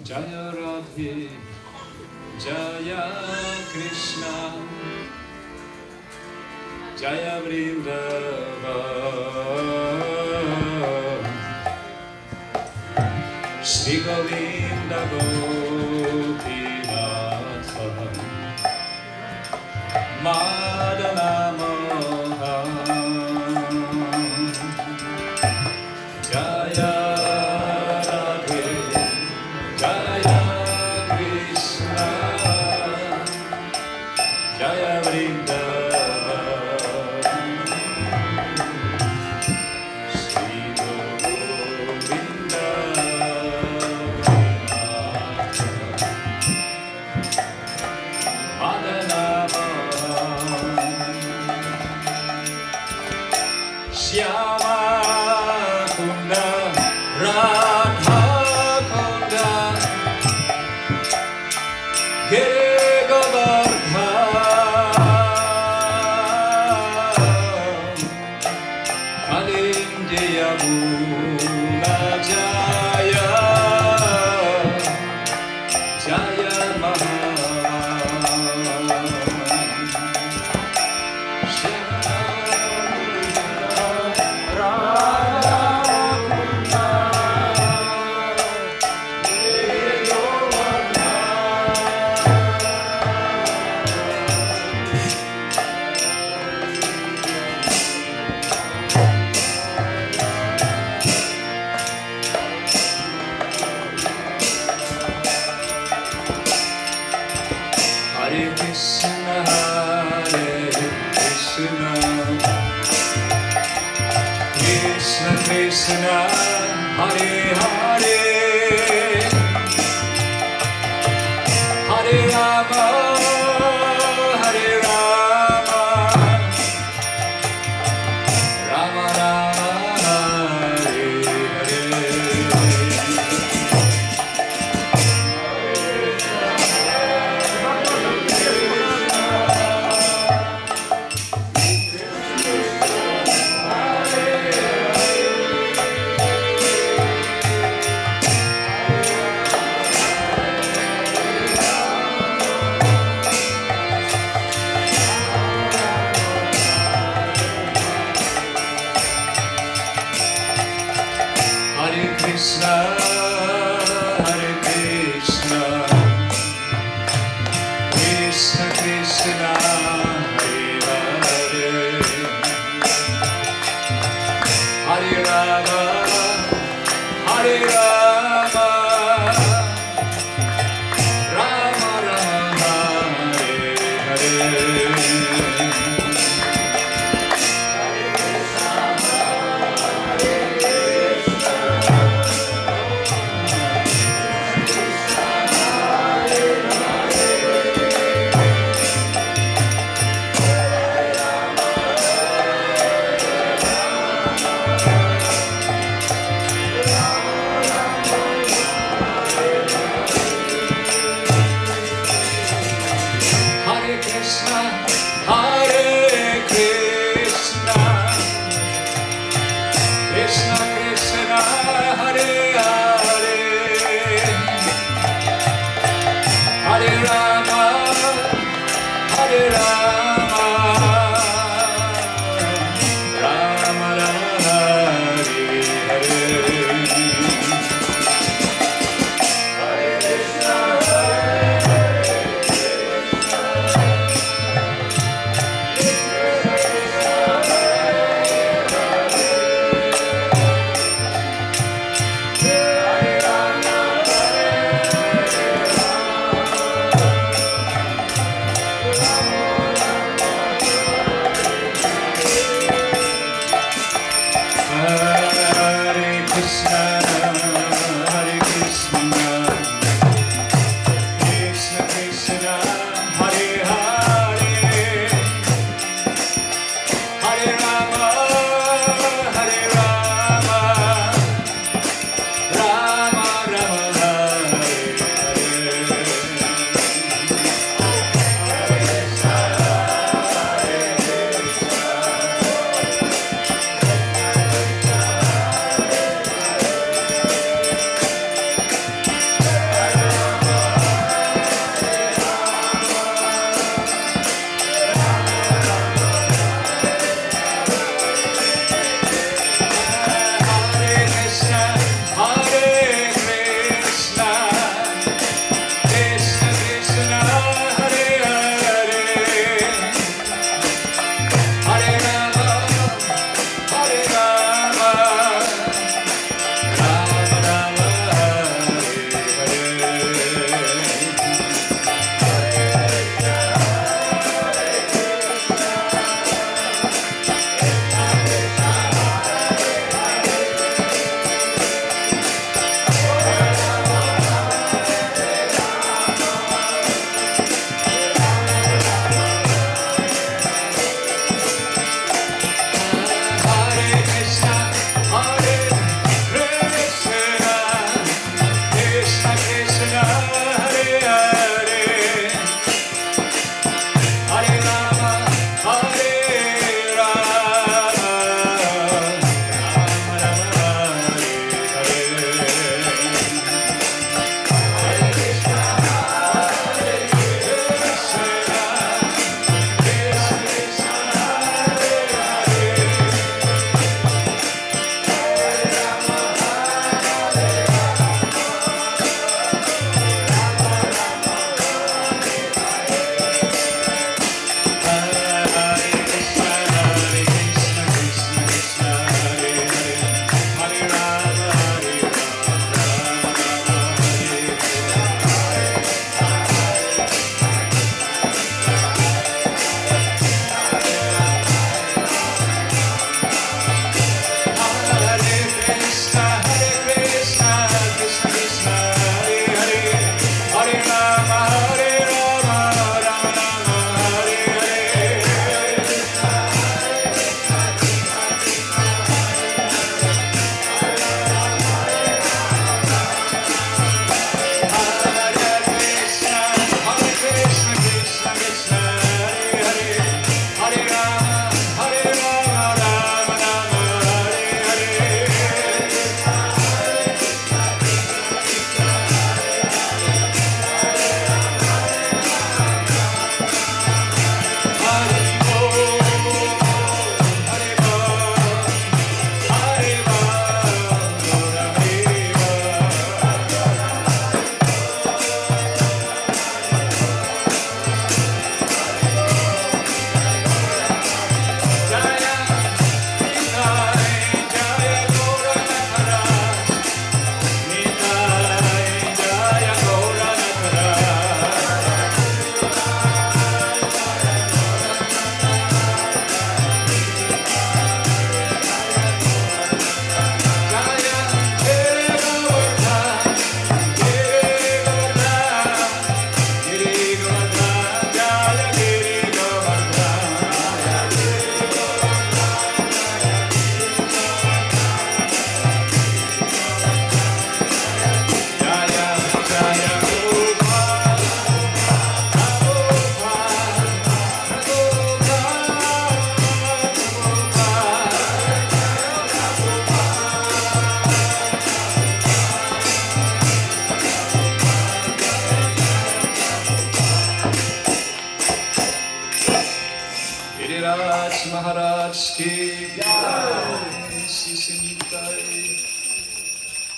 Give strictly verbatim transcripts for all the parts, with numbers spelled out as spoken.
Jaya Radhe, Jaya Krishna, Jaya Vrindavan, Shri Govinda Gopinatha, Madana Mohan, Jaya Radhe, Jaya Krishna, Jaya Vrindavan, Shri Govinda Madana Shyama Kunda Radha Kunda Giri Govardhan Kalindi Yamuna Jaya Jaya Maha Hare Krishna, Hare Krishna, Krishna Krishna, Hare Hare, Hare Rama, Hare Rama, Rama Rama, Hare Hare. Hare Krishna, Hare Krishna, Krishna Krishna, Hare Hare, Hare Rama, Hare Rama, Rama Rama, Hare Hare. Hare Krishna, Hare Krishna, Krishna Krishna, Hare Hare, Hare Rama, Hare Rama, Rama Rama, Hare Hare. Hare Krishna, Hare Krishna, Hare Krishna, Krishna Krishna, Hare Hare, Hare Rama, Hare Rama, Rama Rama, Hare Hare. Hare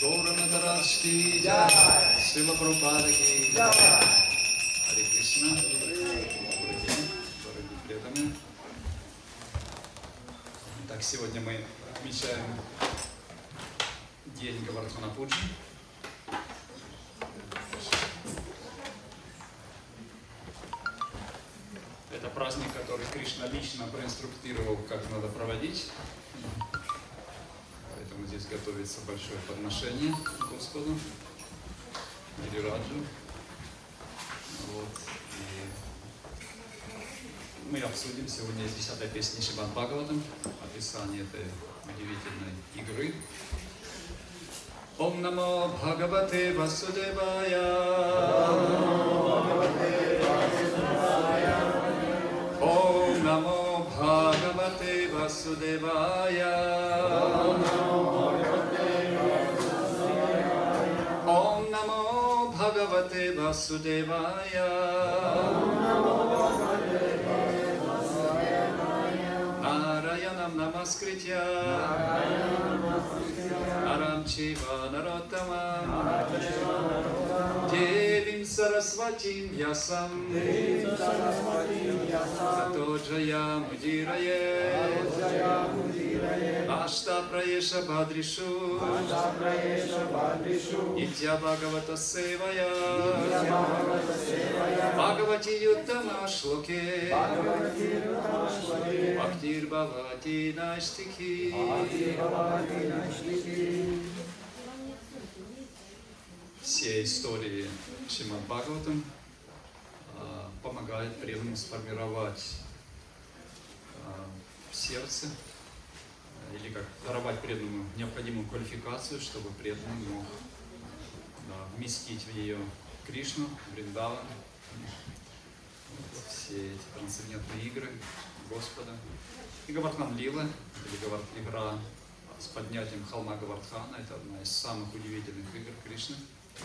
Гора Матараш ки джай, Шрила Прабхупада ки джай. Харе Кришна. Добрый день, дорогие преданные. Итак, сегодня мы отмечаем день Говардхана Пуджи. Это праздник, который Кришна лично проинструктировал, как надо проводить. Поэтому здесь готовится большое подношение Господу, Гирираджу. Вот. И мы обсудим сегодня из десятой песни Шримад Бхагаватам, описание этой удивительной игры. Ом намо Бхагавате Васудевая. Ом намо Бхагавате Васудевая. Ом намо Бхагавате Васудевая. Нараянам намаскритья Нарам чива нароттамам Девим Сарасватим Ясам Тато джаям удирае Ашта праеша бадришу Итья Бхагавата севая Бхагавати юттама шлоке Бхактир Бхавати наштихи. Все истории Шримад Бхагаватам э, помогают преданным сформировать э, в сердце э, или как даровать преданному необходимую квалификацию, чтобы преданный мог да, вместить в нее Кришну, Вриндаван, вот, все эти трансцендентные игры Господа. И Говардхан Лила, или Говард, игра с поднятием холма Говардхана, это одна из самых удивительных игр Кришны.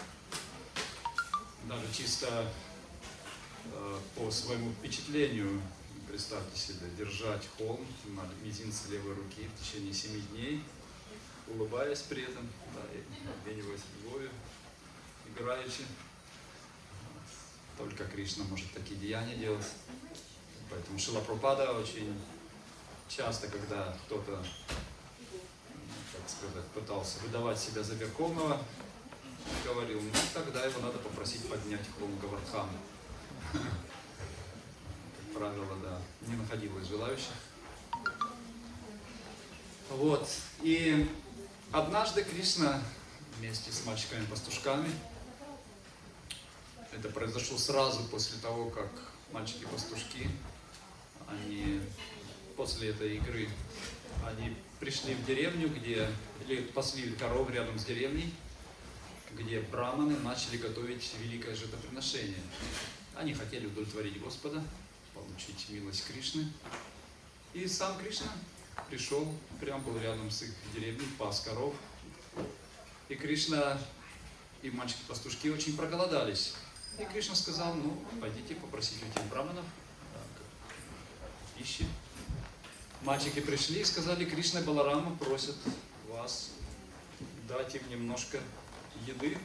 Даже чисто э, по своему впечатлению, представьте себе, держать холм на мизинце левой руки в течение семи дней, улыбаясь при этом, да, и обмениваясь любовью, играючи. Только Кришна может такие деяния делать. Поэтому Шрила Прабхупада очень часто, когда кто-то, как сказать, пытался выдавать себя за верховного, говорил, ну тогда его надо попросить поднять холм Говардхана. Как правило, да, не находилось желающих. Вот. И однажды Кришна вместе с мальчиками-пастушками, это произошло сразу после того, как мальчики-пастушки, они после этой игры, они пришли в деревню, где, или пасли коров рядом с деревней, где браманы начали готовить великое жертвоприношение. Они хотели удовлетворить Господа, получить милость Кришны. И сам Кришна пришел, прям был рядом с их деревней, пас коров. И Кришна и мальчики-пастушки очень проголодались. И Кришна сказал, ну, пойдите попросите у этих браманов пищи. Мальчики пришли и сказали, Кришна и Баларама просят вас дать им немножко еды,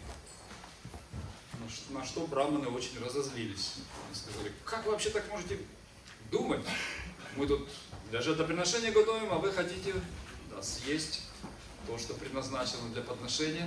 на что браманы очень разозлились. Они сказали, как вы вообще так можете думать? Мы тут для жертвоприношения готовим, а вы хотите да, съесть то, что предназначено для подношения.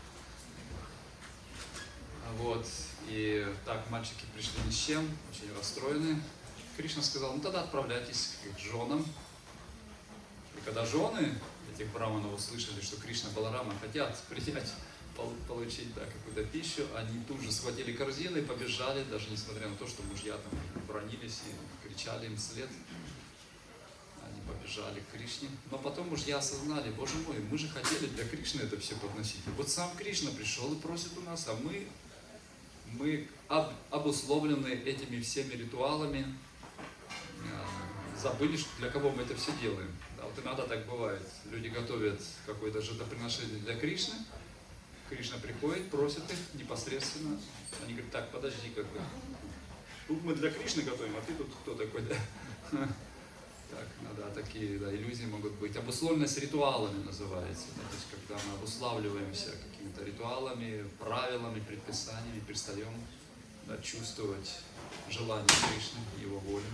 Вот. И так мальчики пришли ни с чем, очень расстроены. Кришна сказал, ну тогда отправляйтесь к их женам. И когда жены этих браманов услышали, что Кришна и Баларама хотят принять, получить да, какую-то пищу, они тут же схватили корзины и побежали, даже несмотря на то, что мужья там бронились и кричали им вслед. Они побежали к Кришне. Но потом мужья осознали, боже мой, мы же хотели для Кришны это все подносить. И вот сам Кришна пришел и просит у нас, а мы, мы об, обусловлены этими всеми ритуалами, забыли, что для кого мы это все делаем. Да, вот иногда так бывает. Люди готовят какое-то жертвоприношение для Кришны. Кришна приходит, просит их непосредственно. Они говорят, так, подожди, как бы. Тут мы для Кришны готовим, а ты тут кто такой? Да? Так, ну да, такие да, иллюзии могут быть. Обусловленность ритуалами называется. Да, то есть, когда мы обуславливаемся какими-то ритуалами, правилами, предписаниями, перестаем да, чувствовать желание Кришны, его волю.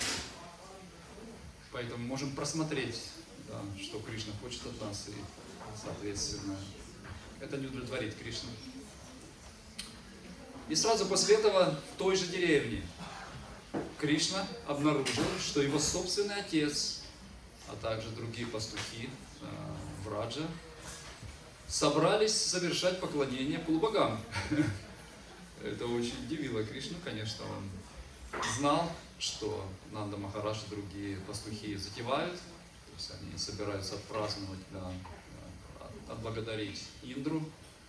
Поэтому можем просмотреть, да, что Кришна хочет от нас, и, соответственно, это не удовлетворит Кришну. И сразу после этого в той же деревне Кришна обнаружил, что его собственный отец, а также другие пастухи э, Враджа, собрались совершать поклонение полубогам. Это очень удивило Кришну, конечно, он знал, что Нанда Махарадж и другие пастухи затевают, то есть они собираются отпраздновать, да, отблагодарить Индру.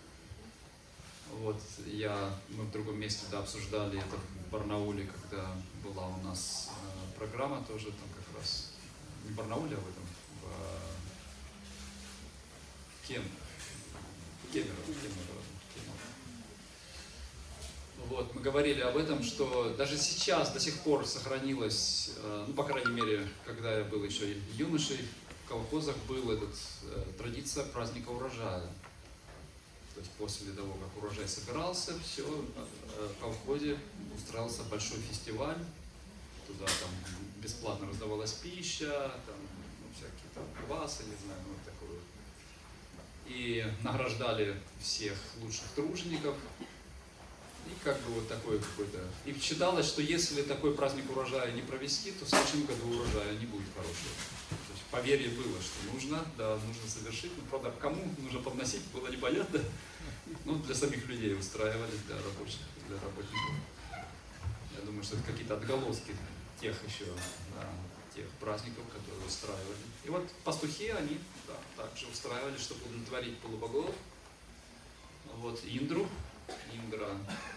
Вот я, мы в другом месте да, обсуждали это в Барнауле, когда была у нас э, программа тоже там как раз, не в Барнауле, а в этом, в Кем, Кемерово, Кемерово, Кемерово. Вот, мы говорили об этом, что даже сейчас до сих пор сохранилось, э, ну, по крайней мере, когда я был еще юношей, в колхозах была эта э, традиция праздника урожая. То есть после того, как урожай собирался, все, в колхозе устраивался большой фестиваль, туда там бесплатно раздавалась пища, там, ну, всякие там квасы, не знаю, ну, вот такое. И награждали всех лучших тружеников. И как бы вот такое какое-то... И считалось, что если такой праздник урожая не провести, то в следующем году урожая не будет хорошего. То есть поверье было, что нужно, да, нужно совершить. Но, правда, кому нужно подносить, было непонятно. Ну, для самих людей устраивали, для рабочих, для работников. Я думаю, что это какие-то отголоски тех еще, да, тех праздников, которые устраивали. И вот пастухи, они да, также устраивали, чтобы удовлетворить полубогов. Вот Индру. Индра,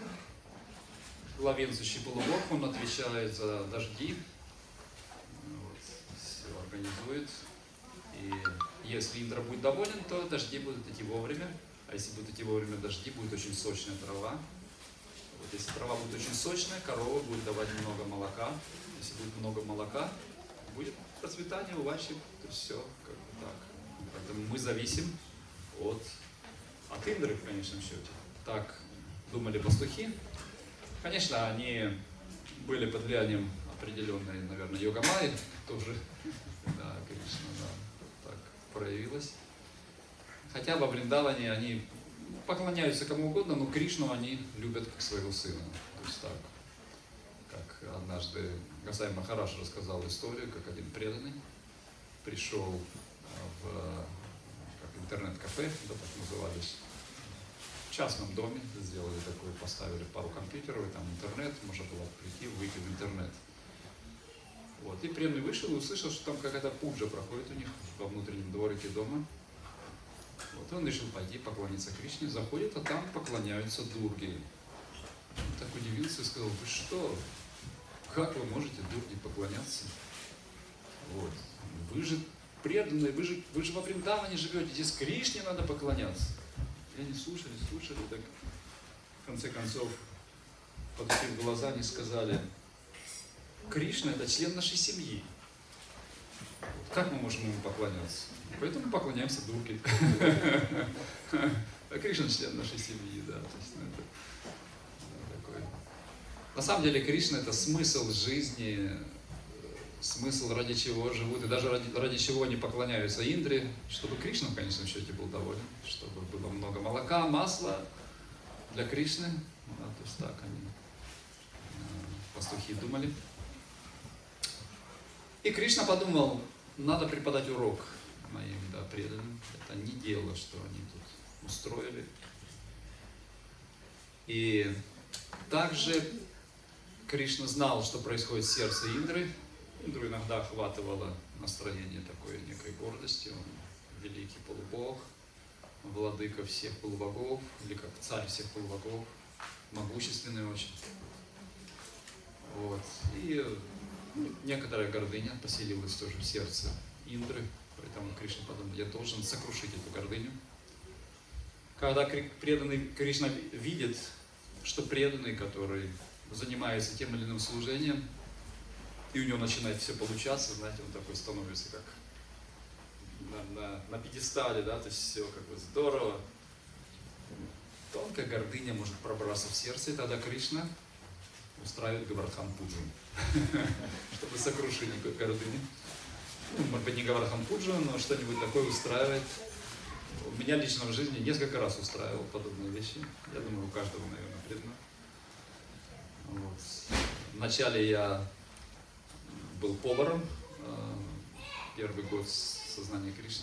главенствующий полубог, он отвечает за дожди, вот, все организует. И если Индра будет доволен, то дожди будут идти вовремя. А если будут идти вовремя дожди, будет очень сочная трава. Вот, если трава будет очень сочная, корова будет давать много молока. Если будет много молока, будет процветание у вачи. То есть все как бы так. Поэтому мы зависим от, от Индры в конечном счете. Так думали пастухи. Конечно, они были под влиянием определенной, наверное, йога-майи, тоже, да, Кришна, да, так проявилась. Хотя во Вриндаване они поклоняются кому угодно, но Кришну они любят как своего сына. То есть так, как однажды Гасай Махарадж рассказал историю, как один преданный пришел в как интернет-кафе, да, так назывались, в частном доме, сделали такое, поставили пару компьютеров, и там интернет, можно было прийти, выйти в интернет. Вот. И преданный вышел и услышал, что там какая-то пуджа проходит у них во внутреннем дворике дома. Вот. И он решил пойти поклониться Кришне, заходит, а там поклоняются Дурге. Он так удивился и сказал: вы что? Как вы можете Дурге поклоняться? Вот. Вы же преданные, вы же, вы же во Вриндаване живете, здесь Кришне надо поклоняться. И они слушали, слушали, так в конце концов, подпив глаза, они сказали: Кришна — это член нашей семьи. Как мы можем ему поклоняться? Поэтому мы поклоняемся Дурге. А Кришна — член нашей семьи, да. То есть, ну, это, ну, такой. На самом деле Кришна — это смысл жизни, смысл, ради чего живут, и даже ради, ради чего они поклоняются Индре, чтобы Кришна в конечном счете был доволен, чтобы было много молока, масла для Кришны. Да, то есть так они, пастухи, думали. И Кришна подумал: надо преподать урок моим, да, преданным. Это не дело, что они тут устроили. И также Кришна знал, что происходит в сердце Индры. Индру иногда охватывало настроение такой некой гордости. Он великий полубог, владыка всех полубогов, или как царь всех полубогов, могущественный очень. Вот. И некоторая гордыня поселилась тоже в сердце Индры, поэтому Кришна подумал: я должен сокрушить эту гордыню. Когда преданный Кришна видит, что преданный, который занимается тем или иным служением, и у него начинает все получаться, знаете, он такой становится как на, на, на пьедестале, да, то есть все как бы здорово. Тонкая гордыня может пробраться в сердце, и тогда Кришна устраивает Гавардхан Пуджу, чтобы сокрушить гордыню. Ну, может быть, не Гавардхан Пуджу, но что-нибудь такое устраивает. Меня лично в жизни несколько раз устраивал подобные вещи. Я думаю, у каждого, наверное, преданного. Вот. Вначале я был поваром, первый год сознания Кришны.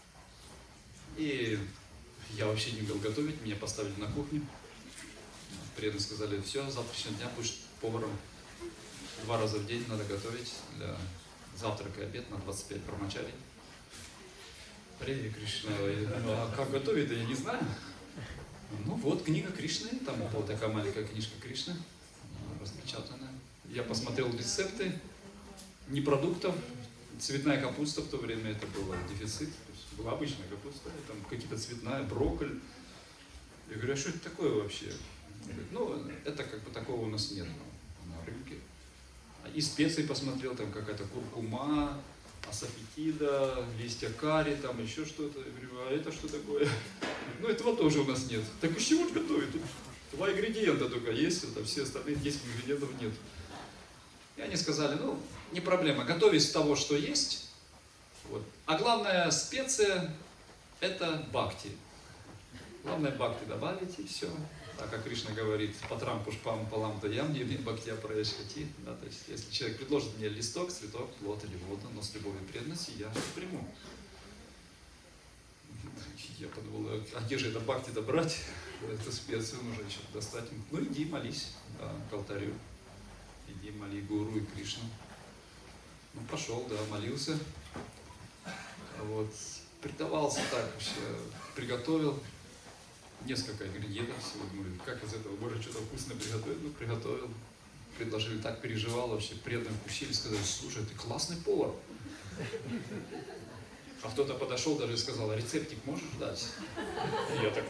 И я вообще не умел готовить, меня поставили на кухню. Преданные сказали, все, с завтрашнего дня будешь поваром. Два раза в день надо готовить для завтрака и обед на двадцать пять брамачарий. Харе Кришна, ну а как готовить, да я не знаю. Ну вот, книга Кришны, там вот такая маленькая книжка Кришны, распечатанная. Я посмотрел рецепты, не продуктов, цветная капуста в то время это был дефицит, то есть была обычная капуста, и там какие-то цветная, брокколи. Я говорю, а что это такое вообще? Говорит, ну, это как бы такого у нас нет на рынке. И специи посмотрел, там какая-то куркума, асафетида, листья карри, там еще что-то. Я говорю, а это что такое? Ну, этого тоже у нас нет. Так из чего же готовить? Тут два ингредиента только есть, а все остальные десять ингредиентов нет. И они сказали, ну, не проблема, готовить с того, что есть. Вот. А главная специя – это бхакти. Главное бхакти добавить и все. Так как Кришна говорит, патрам пушпам палам таям, не бхактия праешхати. Да, то есть, если человек предложит мне листок, цветок, плод или воду, но с любовью и преданностью, я приму. Я подумал, а где же это бхакти добрать? Эту специю нужно еще достать. Ну иди молись, да, к алтарю. Иди моли Гуру и Кришну. Ну пошел, да, молился. Вот. Предавался так вообще, приготовил. Несколько ингредиентов всего, думаю, как из этого можно что-то вкусное приготовить? Ну, приготовил. Предложили, так переживал вообще, преданные вкусили, сказали, слушай, ты классный повар. А кто-то подошел даже и сказал, а рецептик можешь дать? И я так...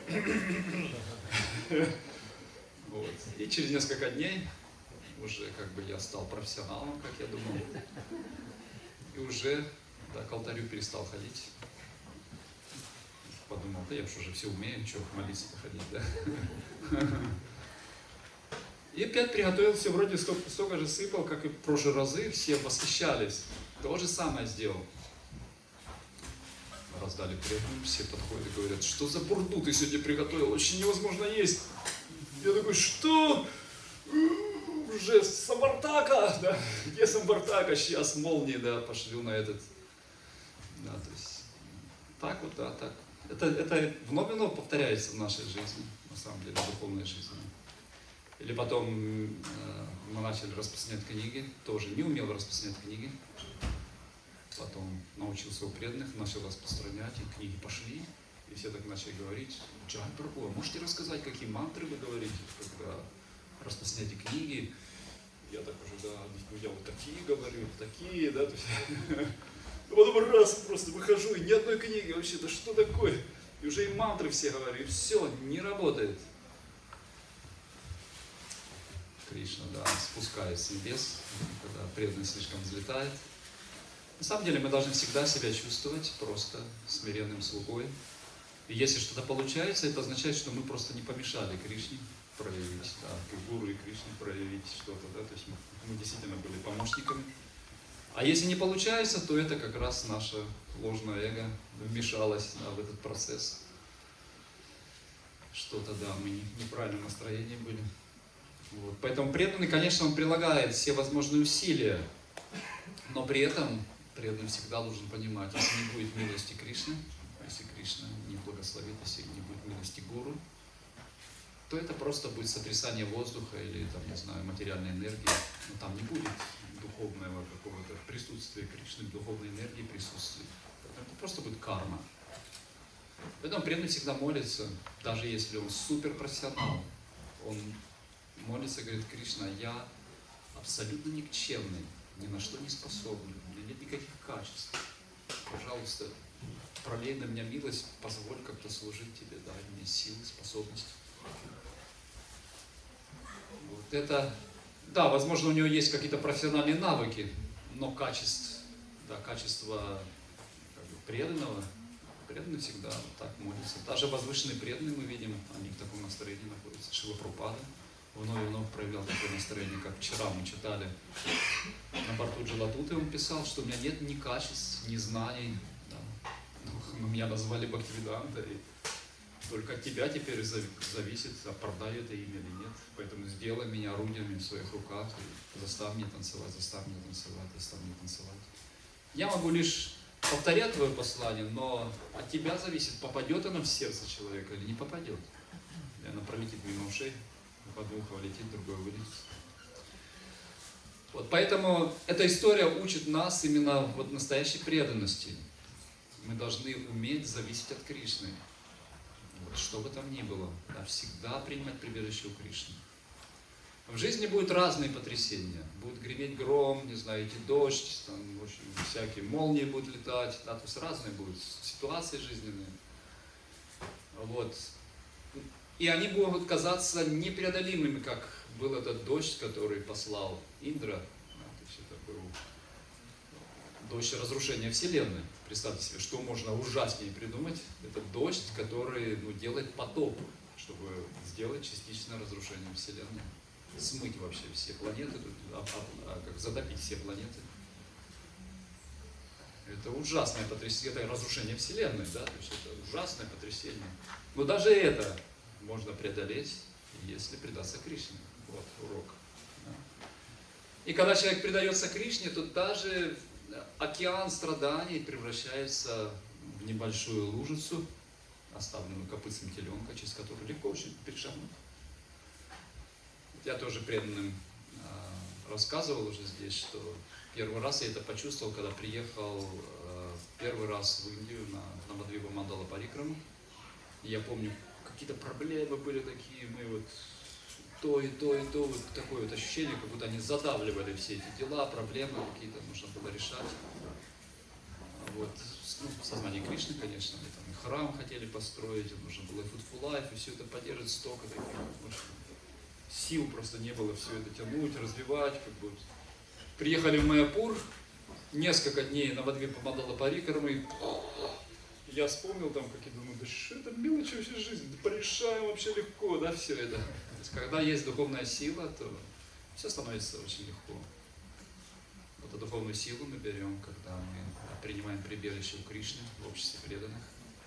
Вот. И через несколько дней уже как бы я стал профессионалом, как я думал. И уже да, к алтарю перестал ходить. Подумал, да я уж уже все умею, чего молиться-то ходить, да? И опять приготовил все, вроде столько, столько же сыпал, как и в прошлые разы, все восхищались. То же самое сделал. Раздали преданным, все подходят и говорят, что за бурду ты сегодня приготовил, очень невозможно есть. Я такой, что? Уже самбартака, да? Где самбартака? Сейчас молнии, да, пошлю на этот. Да, то есть, так вот, да, так. Это, это вновь и вновь повторяется в нашей жизни, на самом деле, в духовной жизни. Или потом э, мы начали распространять книги, тоже не умел распространять книги. Потом научился у преданных, начал распространять, и книги пошли. И все так начали говорить, Джай Прабху, можете рассказать, какие мантры вы говорите, когда распространяете книги? Я так уже, да, я вот такие говорю, такие, да. Потом раз просто выхожу, и ни одной книги вообще, да что такое? И уже и мантры все говорю, и все, не работает. Кришна, да, спускает с небес, когда преданность слишком взлетает. На самом деле мы должны всегда себя чувствовать просто смиренным слугой. И если что-то получается, это означает, что мы просто не помешали Кришне проявить, да, и Гуру и Кришне проявить что-то, да, то есть мы, мы действительно были помощниками. А если не получается, то это как раз наше ложное эго вмешалось, да, в этот процесс. Что-то, да, мы не, в неправильном настроении были. Вот. Поэтому преданный, конечно, он прилагает все возможные усилия, но при этом преданный всегда должен понимать, если не будет милости Кришны, если Кришна не благословит, если не будет милости Гуру, то это просто будет сотрясание воздуха или, там, не знаю, материальной энергии, но там не будет духовного какого-то присутствия Кришны, духовной энергии присутствия. Это просто будет карма. Поэтому преданный всегда молится, даже если он суперпрофессионал, он молится, говорит, Кришна, я абсолютно никчемный, ни на что не способен, у меня нет никаких качеств. Пожалуйста, пролей на меня милость, позволь как-то служить тебе, дай мне силы, способности. Вот это Да, возможно, у него есть какие-то профессиональные навыки, но качество, да, качество как бы, преданного, преданный всегда вот так молится. Даже возвышенные преданные мы видим, они в таком настроении находятся. Шрила Прабхупада вновь и вновь проявлял такое настроение, как вчера мы читали на борту Джалатуты, он писал, что у меня нет ни качеств, ни знаний. Да. Ну, меня назвали Бхактивиданта, и только от тебя теперь зависит, оправдаю это имя или нет. Поэтому сделай меня орудиями в своих руках и заставь меня танцевать, заставь меня танцевать, заставь меня танцевать. Я могу лишь повторять твое послание, но от тебя зависит, попадет оно в сердце человека или не попадет. И оно пролетит мимо ушей, под ухо летит, другое вылетит. Вот поэтому эта история учит нас именно вот настоящей преданности. Мы должны уметь зависеть от Кришны. Вот, что бы там ни было, да, всегда принимать прибежище у Кришны. В жизни будут разные потрясения. Будет греметь гром, не знаю, идти дождь, там, в общем, всякие молнии будут летать, да, то есть разные будут ситуации жизненные. Вот. И они будут казаться непреодолимыми, как был этот дождь, который послал Индра. Да, то есть это был дождь разрушения Вселенной. Представьте себе, что можно ужаснее придумать. Это дождь, который ну, делает потоп, чтобы сделать частичное разрушение Вселенной. Смыть вообще все планеты, а, а, а, как затопить все планеты. Это ужасное потрясение, это разрушение Вселенной, да, то есть это ужасное потрясение. Но даже это можно преодолеть, если предаться Кришне. Вот урок. Да. И когда человек предается Кришне, то даже океан страданий превращается в небольшую лужицу, оставленную копытцем теленка, через которую легко очень перешагнуть. Я тоже преданным э, рассказывал уже здесь, что первый раз я это почувствовал, когда приехал э, первый раз в Индию на, на Мадхвипа Мандала Парикраму. Я помню, какие-то проблемы были такие, мы вот то и то и то, вот такое вот ощущение, как будто они задавливали все эти дела, проблемы какие-то нужно было решать. Вот. Ну, в сознании Кришны, конечно, мы там и храм хотели построить, нужно было и Food for Life, и все это поддерживать столько таких, может, сил просто не было все это тянуть, развивать, как бы. Приехали в Майяпур, несколько дней на Мадхвипа Мандала Парикраму, и я вспомнил там, как я думаю, да что это мелочи вообще жизни, да порешаем вообще легко, да, все это. То есть, когда есть духовная сила, то все становится очень легко. Вот эту духовную силу мы берем, когда мы принимаем прибежище у Кришны в обществе преданных.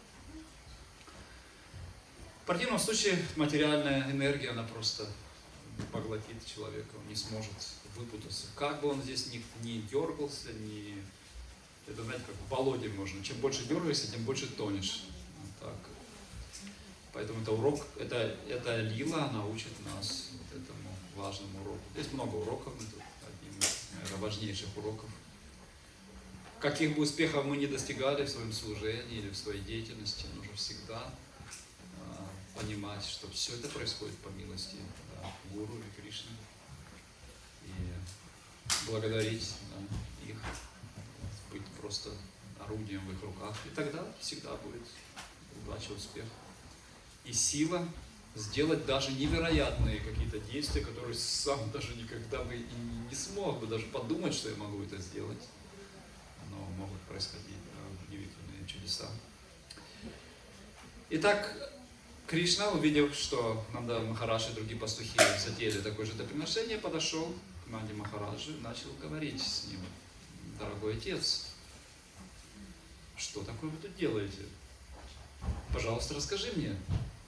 В противном случае материальная энергия, она просто поглотит человека, он не сможет выпутаться. Как бы он здесь ни, ни дергался, ни... Это, знаете, как в болоте можно. Чем больше дергаешься, тем больше тонешь. Вот так. Поэтому это урок, это, это лила, она учит нас вот этому важному уроку. Здесь много уроков, но тут один из, наверное, важнейших уроков. Каких бы успехов мы ни достигали в своем служении или в своей деятельности, нужно всегда э, понимать, что все это происходит по милости, да, Гуру и Кришны. И благодарить, да, их, быть просто орудием в их руках. И тогда всегда будет удача, успех. И сила сделать даже невероятные какие-то действия, которые сам даже никогда бы и не смог бы даже подумать, что я могу это сделать. Но могут происходить, да, удивительные чудеса. Итак, Кришна, увидев, что Нанда Махарадж и другие пастухи затеяли такое же жертвоприношение, подошел к Нанде Махараджу и начал говорить с ним: дорогой отец, что такое вы тут делаете? Пожалуйста, расскажи мне.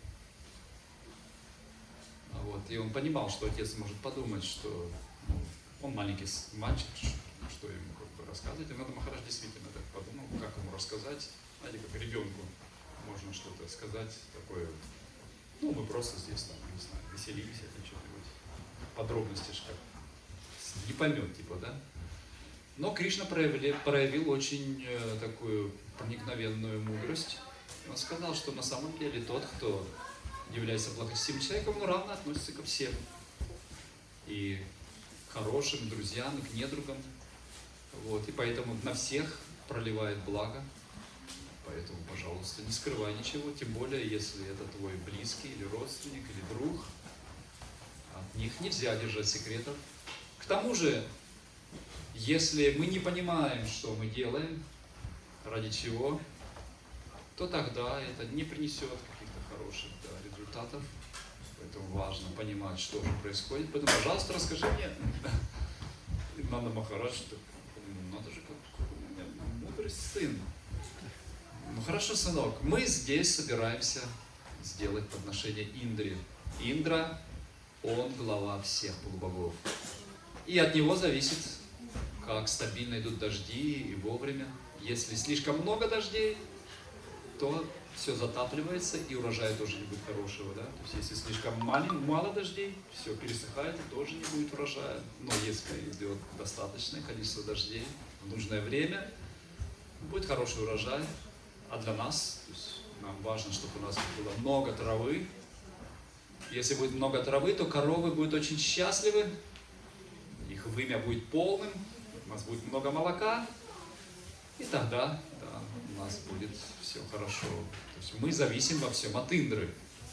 Вот. И он понимал, что отец может подумать, что ну, он маленький мальчик, что ему как бы рассказывать. И Нанда Махарадж действительно так подумал, как ему рассказать. Знаете, как ребенку можно что-то сказать такое. Ну, мы просто здесь, там, не знаю, веселимся или что-нибудь. Подробности же как не поймет, типа, да? Но Кришна проявил, проявил очень э, такую проникновенную мудрость. Он сказал, что на самом деле тот, кто является благочестивым человеком, он равно относится ко всем. И к хорошим, друзьям, и к недругам. Вот. И поэтому на всех проливает благо. Поэтому, пожалуйста, не скрывай ничего, тем более, если это твой близкий или родственник, или друг. От них нельзя держать секретов. тому же, если мы не понимаем, что мы делаем, ради чего, то тогда это не принесет каких-то хороших, да, результатов. Поэтому важно понимать, что же происходит. Поэтому, пожалуйста, расскажи мне. Нанда Махарадж, надо же, как у меня мудрый сын. Ну хорошо, сынок, мы здесь собираемся сделать подношение Индре. Индра, он глава всех полубогов. И от него зависит, как стабильно идут дожди и вовремя. Если слишком много дождей, то все затапливается, и урожая тоже не будет хорошего. Да? То есть, если слишком мало, мало дождей, все пересыхает, и тоже не будет урожая. Но если идет достаточное количество дождей в нужное время, будет хороший урожай. А для нас, то есть, нам важно, чтобы у нас было много травы. Если будет много травы, то коровы будут очень счастливы, их вымя будет полным, у нас будет много молока, и тогда да, у нас будет все хорошо. То есть мы зависим во всем от Индры.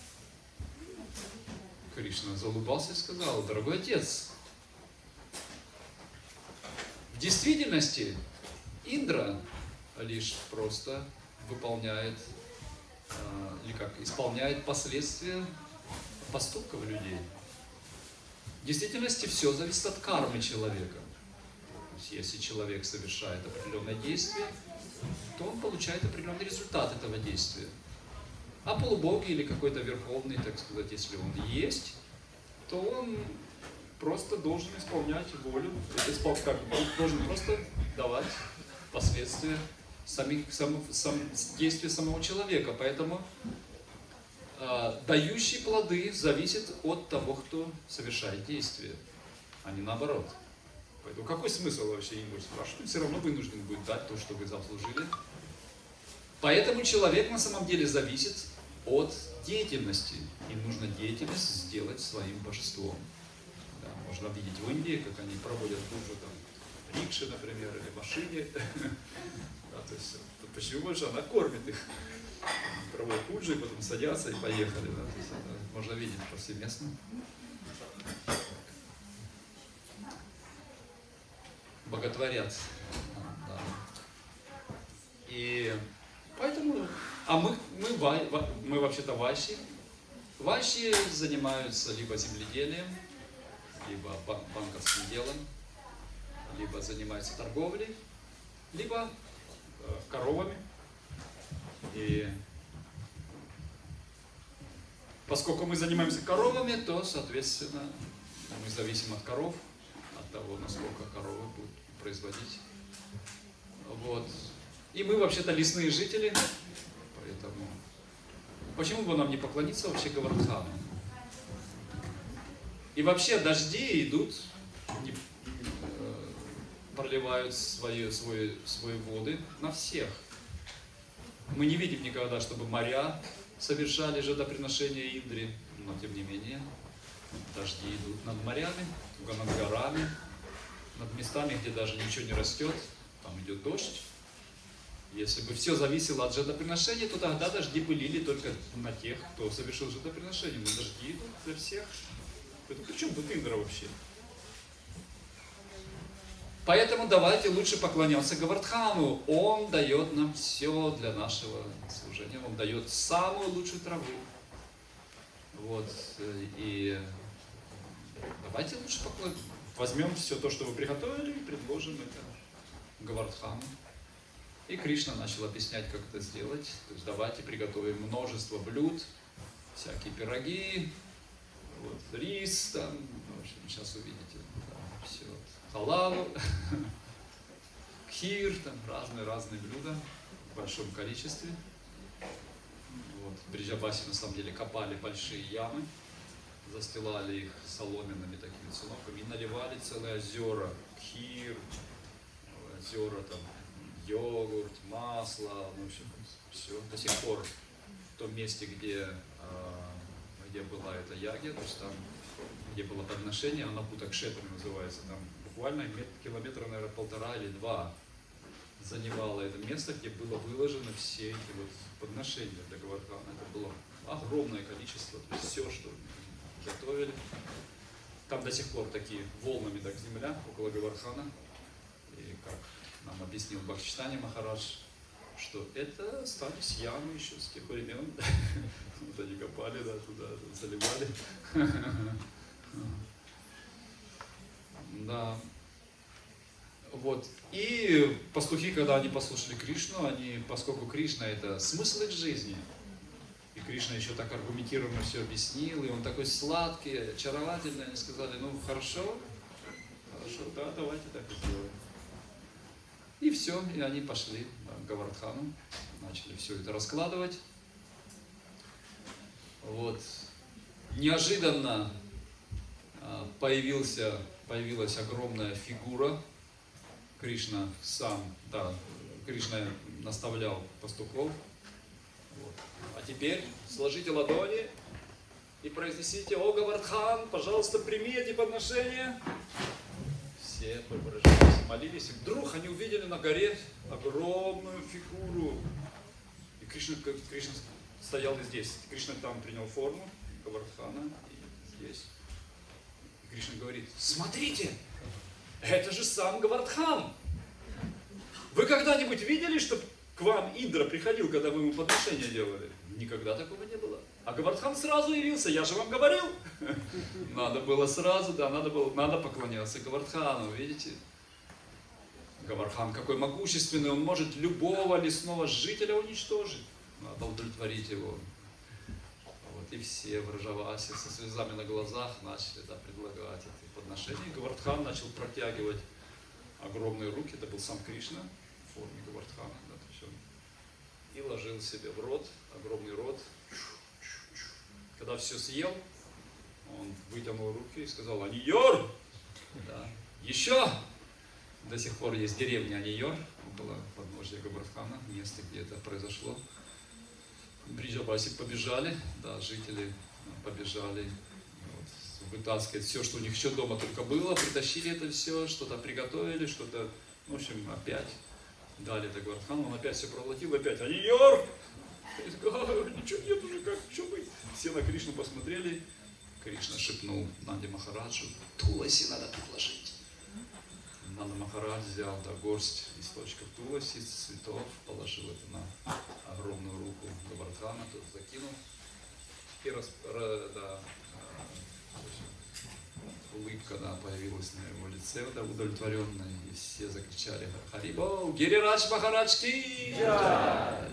Кришна заулыбался и сказал: дорогой отец, в действительности Индра лишь просто выполняет, или как, исполняет последствия поступков людей. В действительности все зависит от кармы человека. То есть, если человек совершает определенное действие, то он получает определенный результат этого действия. А полубоги или какой-то верховный, так сказать, если он есть, то он просто должен исполнять волю, как, должен просто давать последствия самих, сам, сам, действия самого человека. Поэтому э, дающий плоды зависит от того, кто совершает действие, а не наоборот. Поэтому какой смысл вообще им будет спрашивать? Он все равно вынужден будет дать то, что вы заслужили. Поэтому человек на самом деле зависит от деятельности. Им нужно деятельность сделать своим божеством. Да, можно видеть в Индии, как они проводят тоже там рикши, например, или машине. Да, то есть, почему больше она кормит их. Проводят пуджи, потом садятся и поехали. Да, то есть, это можно видеть повсеместно. Боготворят. Да. И поэтому, а мы, мы, мы вообще-то вайши. Вайши занимаются либо земледелием, либо банковским делом, либо занимаются торговлей, либо э, коровами. И поскольку мы занимаемся коровами, то, соответственно, мы зависим от коров, от того, насколько коровы будут производить. Вот. И мы вообще-то лесные жители, поэтому почему бы нам не поклониться вообще Говардхану? И вообще дожди идут, не, э, проливают свои, свои, свои воды на всех. Мы не видим никогда, чтобы моря совершали жертвоприношение Индре, но тем не менее дожди идут над морями, над горами, над местами, где даже ничего не растет, там идет дождь. Если бы все зависело от жертвоприношения, то тогда дожди бы лили только на тех, кто совершил жертвоприношение. Но дожди идут для всех. Поэтому при чем тут Индра вообще? Поэтому давайте лучше поклоняться Говардхану. Он дает нам все для нашего служения. Он дает самую лучшую траву. Вот. И давайте лучше поклонимся. Возьмем все то, что вы приготовили, и предложим это Говардхану. И Кришна начал объяснять, как это сделать. То есть давайте приготовим множество блюд, всякие пироги, вот, рис, там, в общем, сейчас увидите, да, все, халаву, кхир, там разные-разные блюда в большом количестве. Вот. В Бриджабасе на самом деле копали большие ямы, застилали их соломенными такими циновками и наливали целые озера, кхир, озера там, йогурт, масло, ну, в общем, все. До сих пор в том месте, где, где была эта ягья, то есть там, где было подношение, она Путакшетра называется, там буквально километра, наверное, полтора или два занимало это место, где было выложено все эти вот подношения для Говардхана. Это было огромное количество, то есть все, что готовили. Там до сих пор такие волнами так земля около Говардхана. И как нам объяснил Бхактичитания Махарадж, что это остались ямы еще с тех времен. Вот они копали, да, туда заливали. Да. Вот. И пастухи, когда они послушали Кришну, они, поскольку Кришна это смысл их жизни, и Кришна еще так аргументированно все объяснил, и он такой сладкий, очаровательный, они сказали, ну хорошо, хорошо, да, давайте так и сделаем. И все, и они пошли к Говардхану, начали все это раскладывать. Вот. Неожиданно появился, появилась огромная фигура. Кришна сам, да, Кришна наставлял пастухов. Вот. А теперь сложите ладони и произнесите: «О, Говардхан, пожалуйста, прими эти подношения». Все побожались, молились, и вдруг они увидели на горе огромную фигуру. И Кришна, Кришна стоял и здесь. Кришна там принял форму Говардхана, и здесь. И Кришна говорит: смотрите, это же сам Говардхан. Вы когда-нибудь видели, что к вам Индра приходил, когда вы ему подношения делали? Никогда такого не было. А Говардхан сразу явился, я же вам говорил. Надо было сразу, да, надо было, надо поклоняться Говардхану, видите? Говардхан какой могущественный, он может любого лесного жителя уничтожить. Надо удовлетворить его. Вот, и все в Враджавасе со слезами на глазах начали, да, предлагать эти подношения. И Говардхан начал протягивать огромные руки, это был сам Кришна в форме Говардхана, да, то есть он и ложил себе в рот, огромный рот. Когда все съел, он вытянул руки и сказал: «Анийор!» Да. Еще до сих пор есть деревня Анийор, около подножия Говардхана, место, где это произошло. Бриджаваси побежали, да, жители побежали вот, вытаскивать все, что у них еще дома только было, притащили это все, что-то приготовили, что-то, в общем, опять дали это Говардхану, он опять все проглотил, опять Анийор! Ничего нет уже, как, что быть? Все на Кришну посмотрели, Кришна шепнул Нанди Махараджу: «Туласи надо предложить». Нанда Махарадж взял, да, горсть листочков туласи, цветов, положил это на огромную руку Говардхана, тот закинул, и рас, да, улыбка, да, появилась на его лице, да, удовлетворенная, и все закричали: «Харибол, Гирирадж Махарадж ки джай!»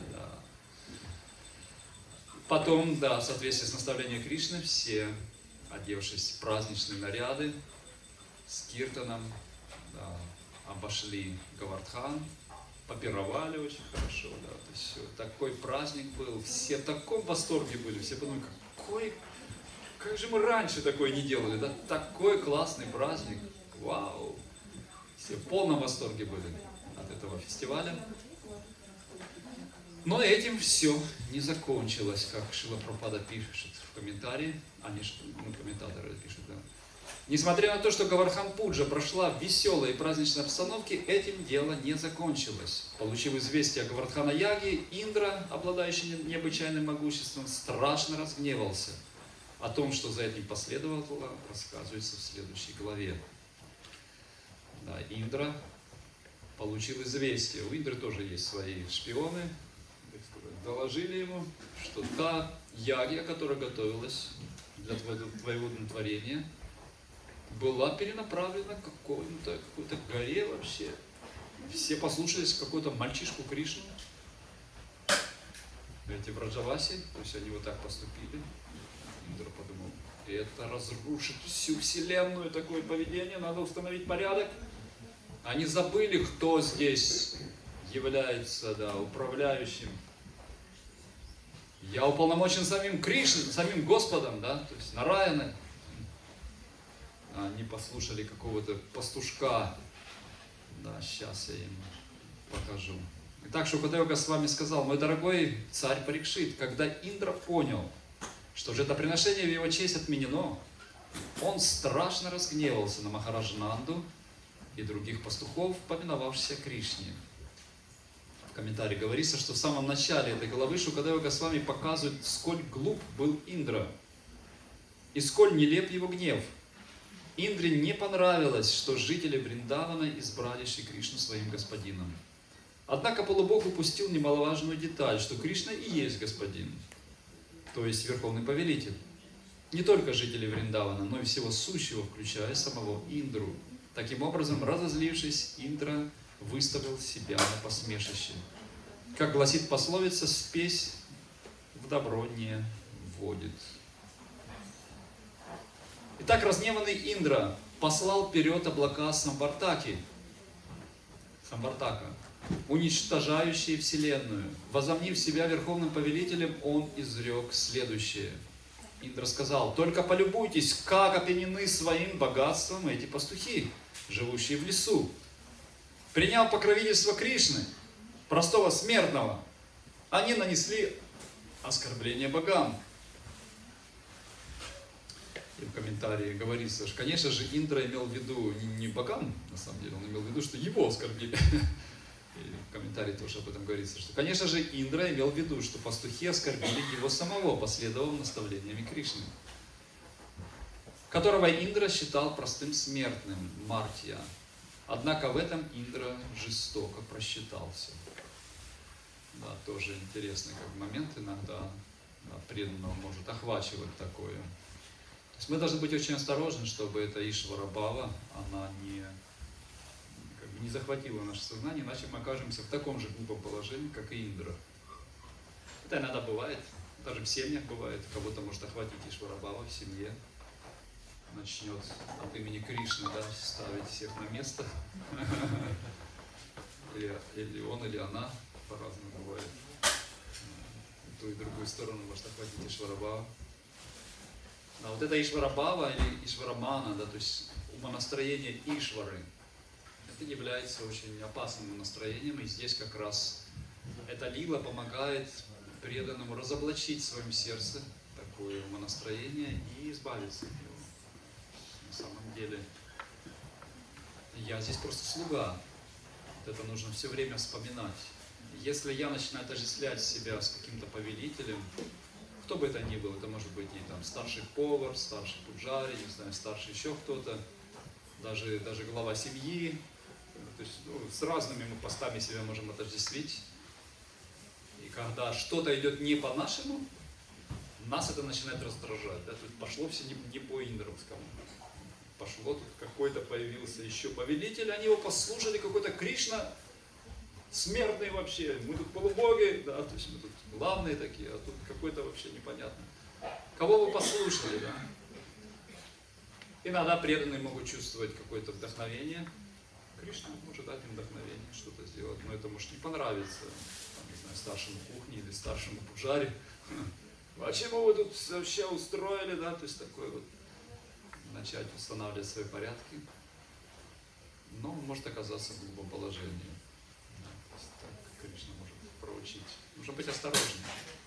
Потом, да, в соответствии с наставлением Кришны, все, одевшись в праздничные наряды, с киртаном, да, обошли Говардхан, попировали очень хорошо, да, то есть все, такой праздник был, все в таком восторге были, все подумали: какой, как же мы раньше такое не делали, да, такой классный праздник, вау, все в полном восторге были от этого фестиваля. Но этим все не закончилось, как Шрила Прабхупада пишет в комментарии, они, ну, комментаторы пишут, да. Несмотря на то, что Говардхан Пуджа прошла в веселой и праздничной обстановке, этим дело не закончилось. Получив известие о Говардхана Яге, Индра, обладающий необычайным могуществом, страшно разгневался. О том, что за этим последовало, рассказывается в следующей главе. Да, Индра получил известие. У Индры тоже есть свои шпионы. Доложили ему, что та ягья, которая готовилась для твоего удовлетворения, была перенаправлена к какой-то какой-то горе вообще. Все послушались какого-то мальчишку Кришну. Эти Враджаваси, то есть они вот так поступили. Индра подумал: это разрушит всю вселенную, такое поведение, надо установить порядок. Они забыли, кто здесь является, да, управляющим. Я уполномочен самим Кришной, самим Господом, да, то есть Нараяной. Они послушали какого-то пастушка. Да, сейчас я им покажу. Итак, Шукадева Госвами сказал: мой дорогой царь Парикшит, когда Индра понял, что жертвоприношение в его честь отменено, он страшно разгневался на Махараджа Нанду и других пастухов, поминовавшихся Кришне. В комментарии говорится, что в самом начале этой главы Шукадева Госвами показывает, сколь глуп был Индра и сколь нелеп его гнев. Индре не понравилось, что жители Вриндавана избрали Шри Кришну своим господином. Однако полубог упустил немаловажную деталь, что Кришна и есть господин, то есть верховный повелитель. Не только жители Вриндавана, но и всего сущего, включая самого Индру. Таким образом, разозлившись, Индра выставил себя на посмешище. Как гласит пословица, спесь в добро не вводит. Итак, разгневанный Индра послал вперед облака Самвартаки, Самвартака, уничтожающие Вселенную. Возомнив себя верховным повелителем, он изрек следующее. Индра сказал: «Только полюбуйтесь, как опьянены своим богатством эти пастухи, живущие в лесу. Приняв покровительство Кришны, простого смертного, они нанесли оскорбление богам». И в комментарии говорится, что, конечно же, Индра имел в виду не, не богам, на самом деле, он имел в виду, что его оскорбили. И в комментарии тоже об этом говорится, что, конечно же, Индра имел в виду, что пастухи оскорбили его самого, последовав наставлениями Кришны, которого Индра считал простым смертным, Мартья. Однако в этом Индра жестоко просчитался. Да, тоже интересный как момент, иногда да, преданного может охвачивать такое. То есть мы должны быть очень осторожны, чтобы эта Ишвара Бхава, она не, как бы не захватила наше сознание, иначе мы окажемся в таком же глупом положении, как и Индра. Это иногда бывает, даже в семьях бывает, кого-то может охватить Ишвара Бхава в семье, начнет от имени Кришны, да, ставить всех на место, или, или он, или она, по-разному бывает, и ту и другую сторону может охватить Ишвара Бхава. А вот это Ишвара Бхава или Ишварамана, да, то есть умонастроение Ишвары, это является очень опасным настроением, и здесь как раз эта лила помогает преданному разоблачить в своем сердце такое умонастроение и избавиться от него. На самом деле, я здесь просто слуга, вот это нужно все время вспоминать. Если я начинаю отождествлять себя с каким-то повелителем, кто бы это ни был, это может быть и там старший повар, старший пуджари, не знаю, старший еще кто-то, даже, даже глава семьи, то есть ну, с разными мы постами себя можем отождествить. И когда что-то идет не по-нашему, нас это начинает раздражать. Да? Тут пошло все не, не по индровскому. Пошло, тут какой-то появился еще повелитель, они его послушали, какой-то Кришна, смертные вообще, мы тут полубоги, да, то есть мы тут главные такие, а тут какой-то вообще непонятно. Кого вы послушали, да? Иногда преданные могут чувствовать какое-то вдохновение. Кришна может дать им вдохновение, что-то сделать, но это может не понравиться, там, не знаю, старшему кухне или старшему пуджаре. Почему вы тут вообще устроили, да, то есть такой вот, начать устанавливать свои порядки, но он может оказаться в глупом положении. Так Кришна может проучить. Нужно быть осторожным.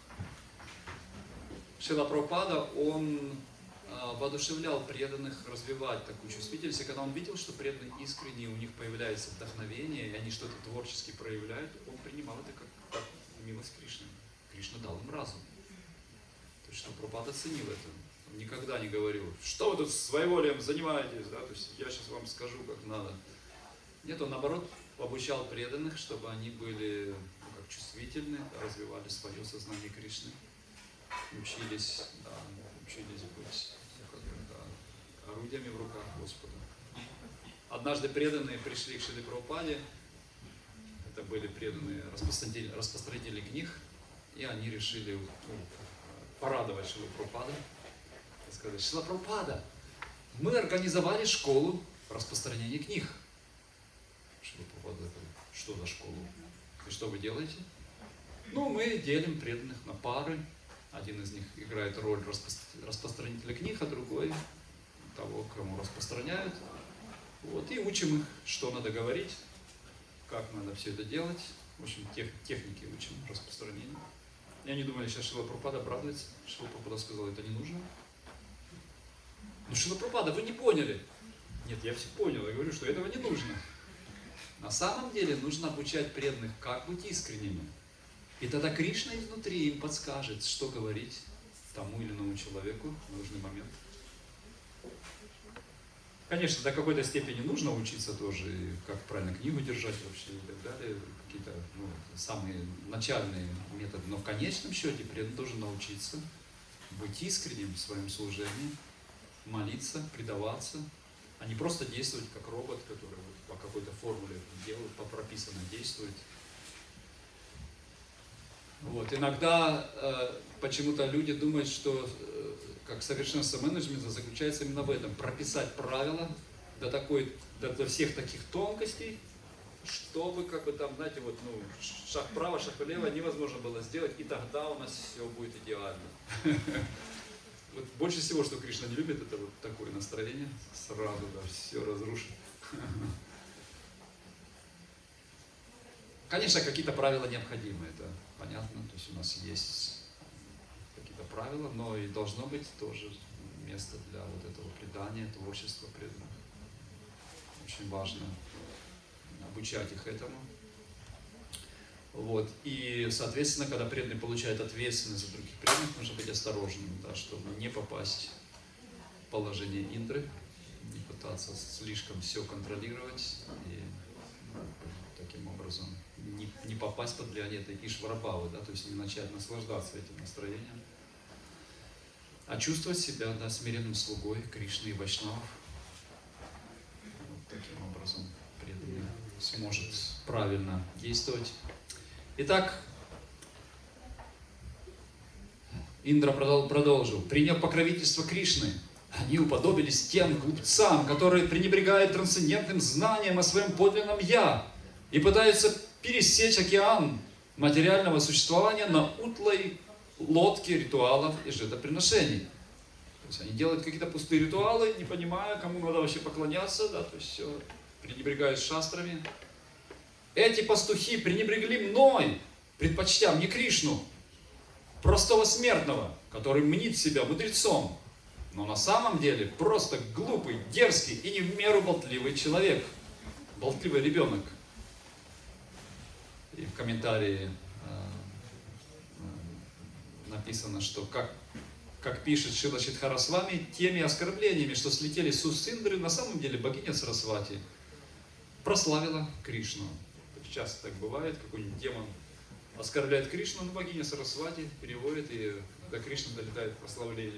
Шрила Прабхупада, он а, воодушевлял преданных развивать такую чувствительность, и когда он видел, что преданные искренние, у них появляется вдохновение, и они что-то творчески проявляют, он принимал это как, как милость Кришны. Кришна дал им разум. То есть, что Прабхупада ценил это. Он никогда не говорил, что вы тут своеволием занимаетесь, да, то есть я сейчас вам скажу, как надо. Нет, он наоборот обучал преданных, чтобы они были ну, как чувствительны, развивали свое сознание Кришны, учились, да, учились быть как бы, да, орудиями в руках Господа. Однажды преданные пришли к Шриле Прабхупаде, это были преданные распространители, распространители книг, и они решили ну, порадовать Шрилу Прабхупаду и сказать: Шрила Прабхупада, мы организовали школу распространения книг. Шрила Прабхупада говорит: что за школу? И что вы делаете? Ну, мы делим преданных на пары. Один из них играет роль распространителя книг, а другой того, кому распространяют. Вот, и учим их, что надо говорить, как надо все это делать. В общем, тех, техники учим распространения. И они думали, сейчас Шрила Прабхупада обрадуется. Шрила Прабхупада сказал: это не нужно. Ну, Шрила Прабхупада, вы не поняли. Нет, я все понял. Я говорю, что этого не нужно. На самом деле нужно обучать преданных, как быть искренними. И тогда Кришна изнутри им подскажет, что говорить тому или иному человеку в нужный момент. Конечно, до какой-то степени нужно учиться тоже, и как правильно книгу держать вообще и так далее, какие-то ну, самые начальные методы. Но в конечном счете преданный должен научиться быть искренним в своем служении, молиться, предаваться, а не просто действовать как робот, который вот по какой-то формуле делает, по прописанной действует. Вот. Иногда э, почему-то люди думают, что э, как совершенство менеджмента заключается именно в этом. Прописать правила до, такой, до, до всех таких тонкостей, чтобы, как бы там, знаете, вот, ну, шаг вправо, шаг влево невозможно было сделать, и тогда у нас все будет идеально. Вот больше всего, что Кришна не любит, это вот такое настроение, сразу да, все разрушит. Конечно, какие-то правила необходимы, это понятно, то есть у нас есть какие-то правила, но и должно быть тоже место для вот этого предания, творчества преданных. Очень важно обучать их этому. Вот. И, соответственно, когда преданный получает ответственность за других преданных, нужно быть осторожным, да, чтобы не попасть в положение Индры, не пытаться слишком все контролировать и ну, таким образом не, не попасть под влияние этой Ишварабхавы, да, то есть не начать наслаждаться этим настроением, а чувствовать себя да, смиренным слугой Кришны и Вайшнавов. Вот таким образом преданный сможет правильно действовать. Итак, Индра продолжил. Приняв покровительство Кришны, они уподобились тем глупцам, которые пренебрегают трансцендентным знанием о своем подлинном «Я» и пытаются пересечь океан материального существования на утлой лодке ритуалов и жертвоприношений. То есть они делают какие-то пустые ритуалы, не понимая, кому надо вообще поклоняться, да, то есть все, пренебрегают шастрами. Эти пастухи пренебрегли мной, предпочтя мне Кришну, простого смертного, который мнит себя мудрецом, но на самом деле просто глупый, дерзкий и не в меру болтливый человек, болтливый ребенок. И в комментарии э, э, написано, что как, как пишет Шрила Шридхарасвами, теми оскорблениями, что слетели с уст Индры, на самом деле богиня Сарасвати прославила Кришну. Часто так бывает, какой-нибудь демон оскорбляет Кришну, но богиня Сарасвати переводит, и до Кришны долетает прославление.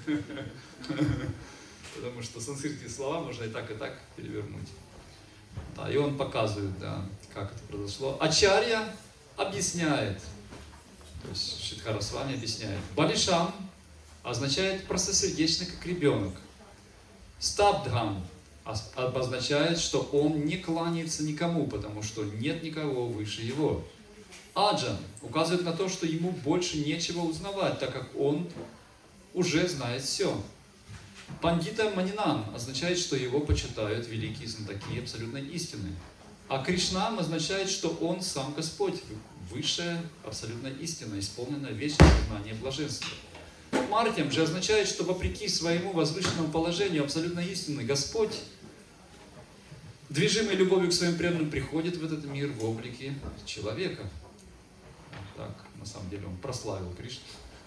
Потому что санскритские слова можно и так, и так перевернуть. Да, и он показывает, да, как это произошло. Ачарья объясняет, то есть Шридхарасвами объясняет. Балишам означает простосердечный, как ребенок. Стабдхам обозначает, что он не кланяется никому, потому что нет никого выше его. Аджан указывает на то, что ему больше нечего узнавать, так как он уже знает все. Пандита Манинан означает, что его почитают великие знатоки абсолютной истины. А Кришнам означает, что он сам Господь, высшая абсолютная истина, исполненная вечное сознание блаженства. Мартьям же означает, что вопреки своему возвышенному положению абсолютной истины Господь, движимый любовью к своим преданным, приходит в этот мир в облике человека. Так, на самом деле он прославил Кришну.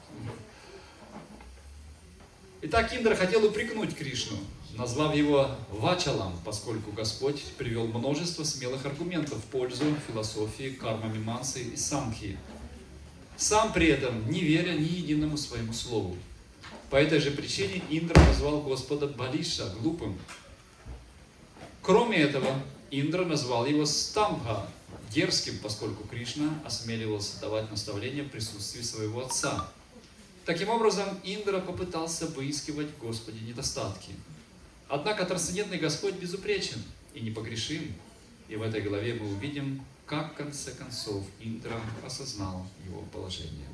Итак, Индра хотел упрекнуть Кришну, назвав его Вачалам, поскольку Господь привел множество смелых аргументов в пользу философии карма-мимансы и самхи, сам при этом не веря ни единому своему слову. По этой же причине Индра назвал Господа Балиша, глупым. Кроме этого, Индра назвал его Стамбха, дерзким, поскольку Кришна осмеливался давать наставления в присутствии своего отца. Таким образом, Индра попытался выискивать в Господе недостатки. Однако трансцендентный Господь безупречен и непогрешим, и в этой главе мы увидим, как в конце концов Индра осознал его положение.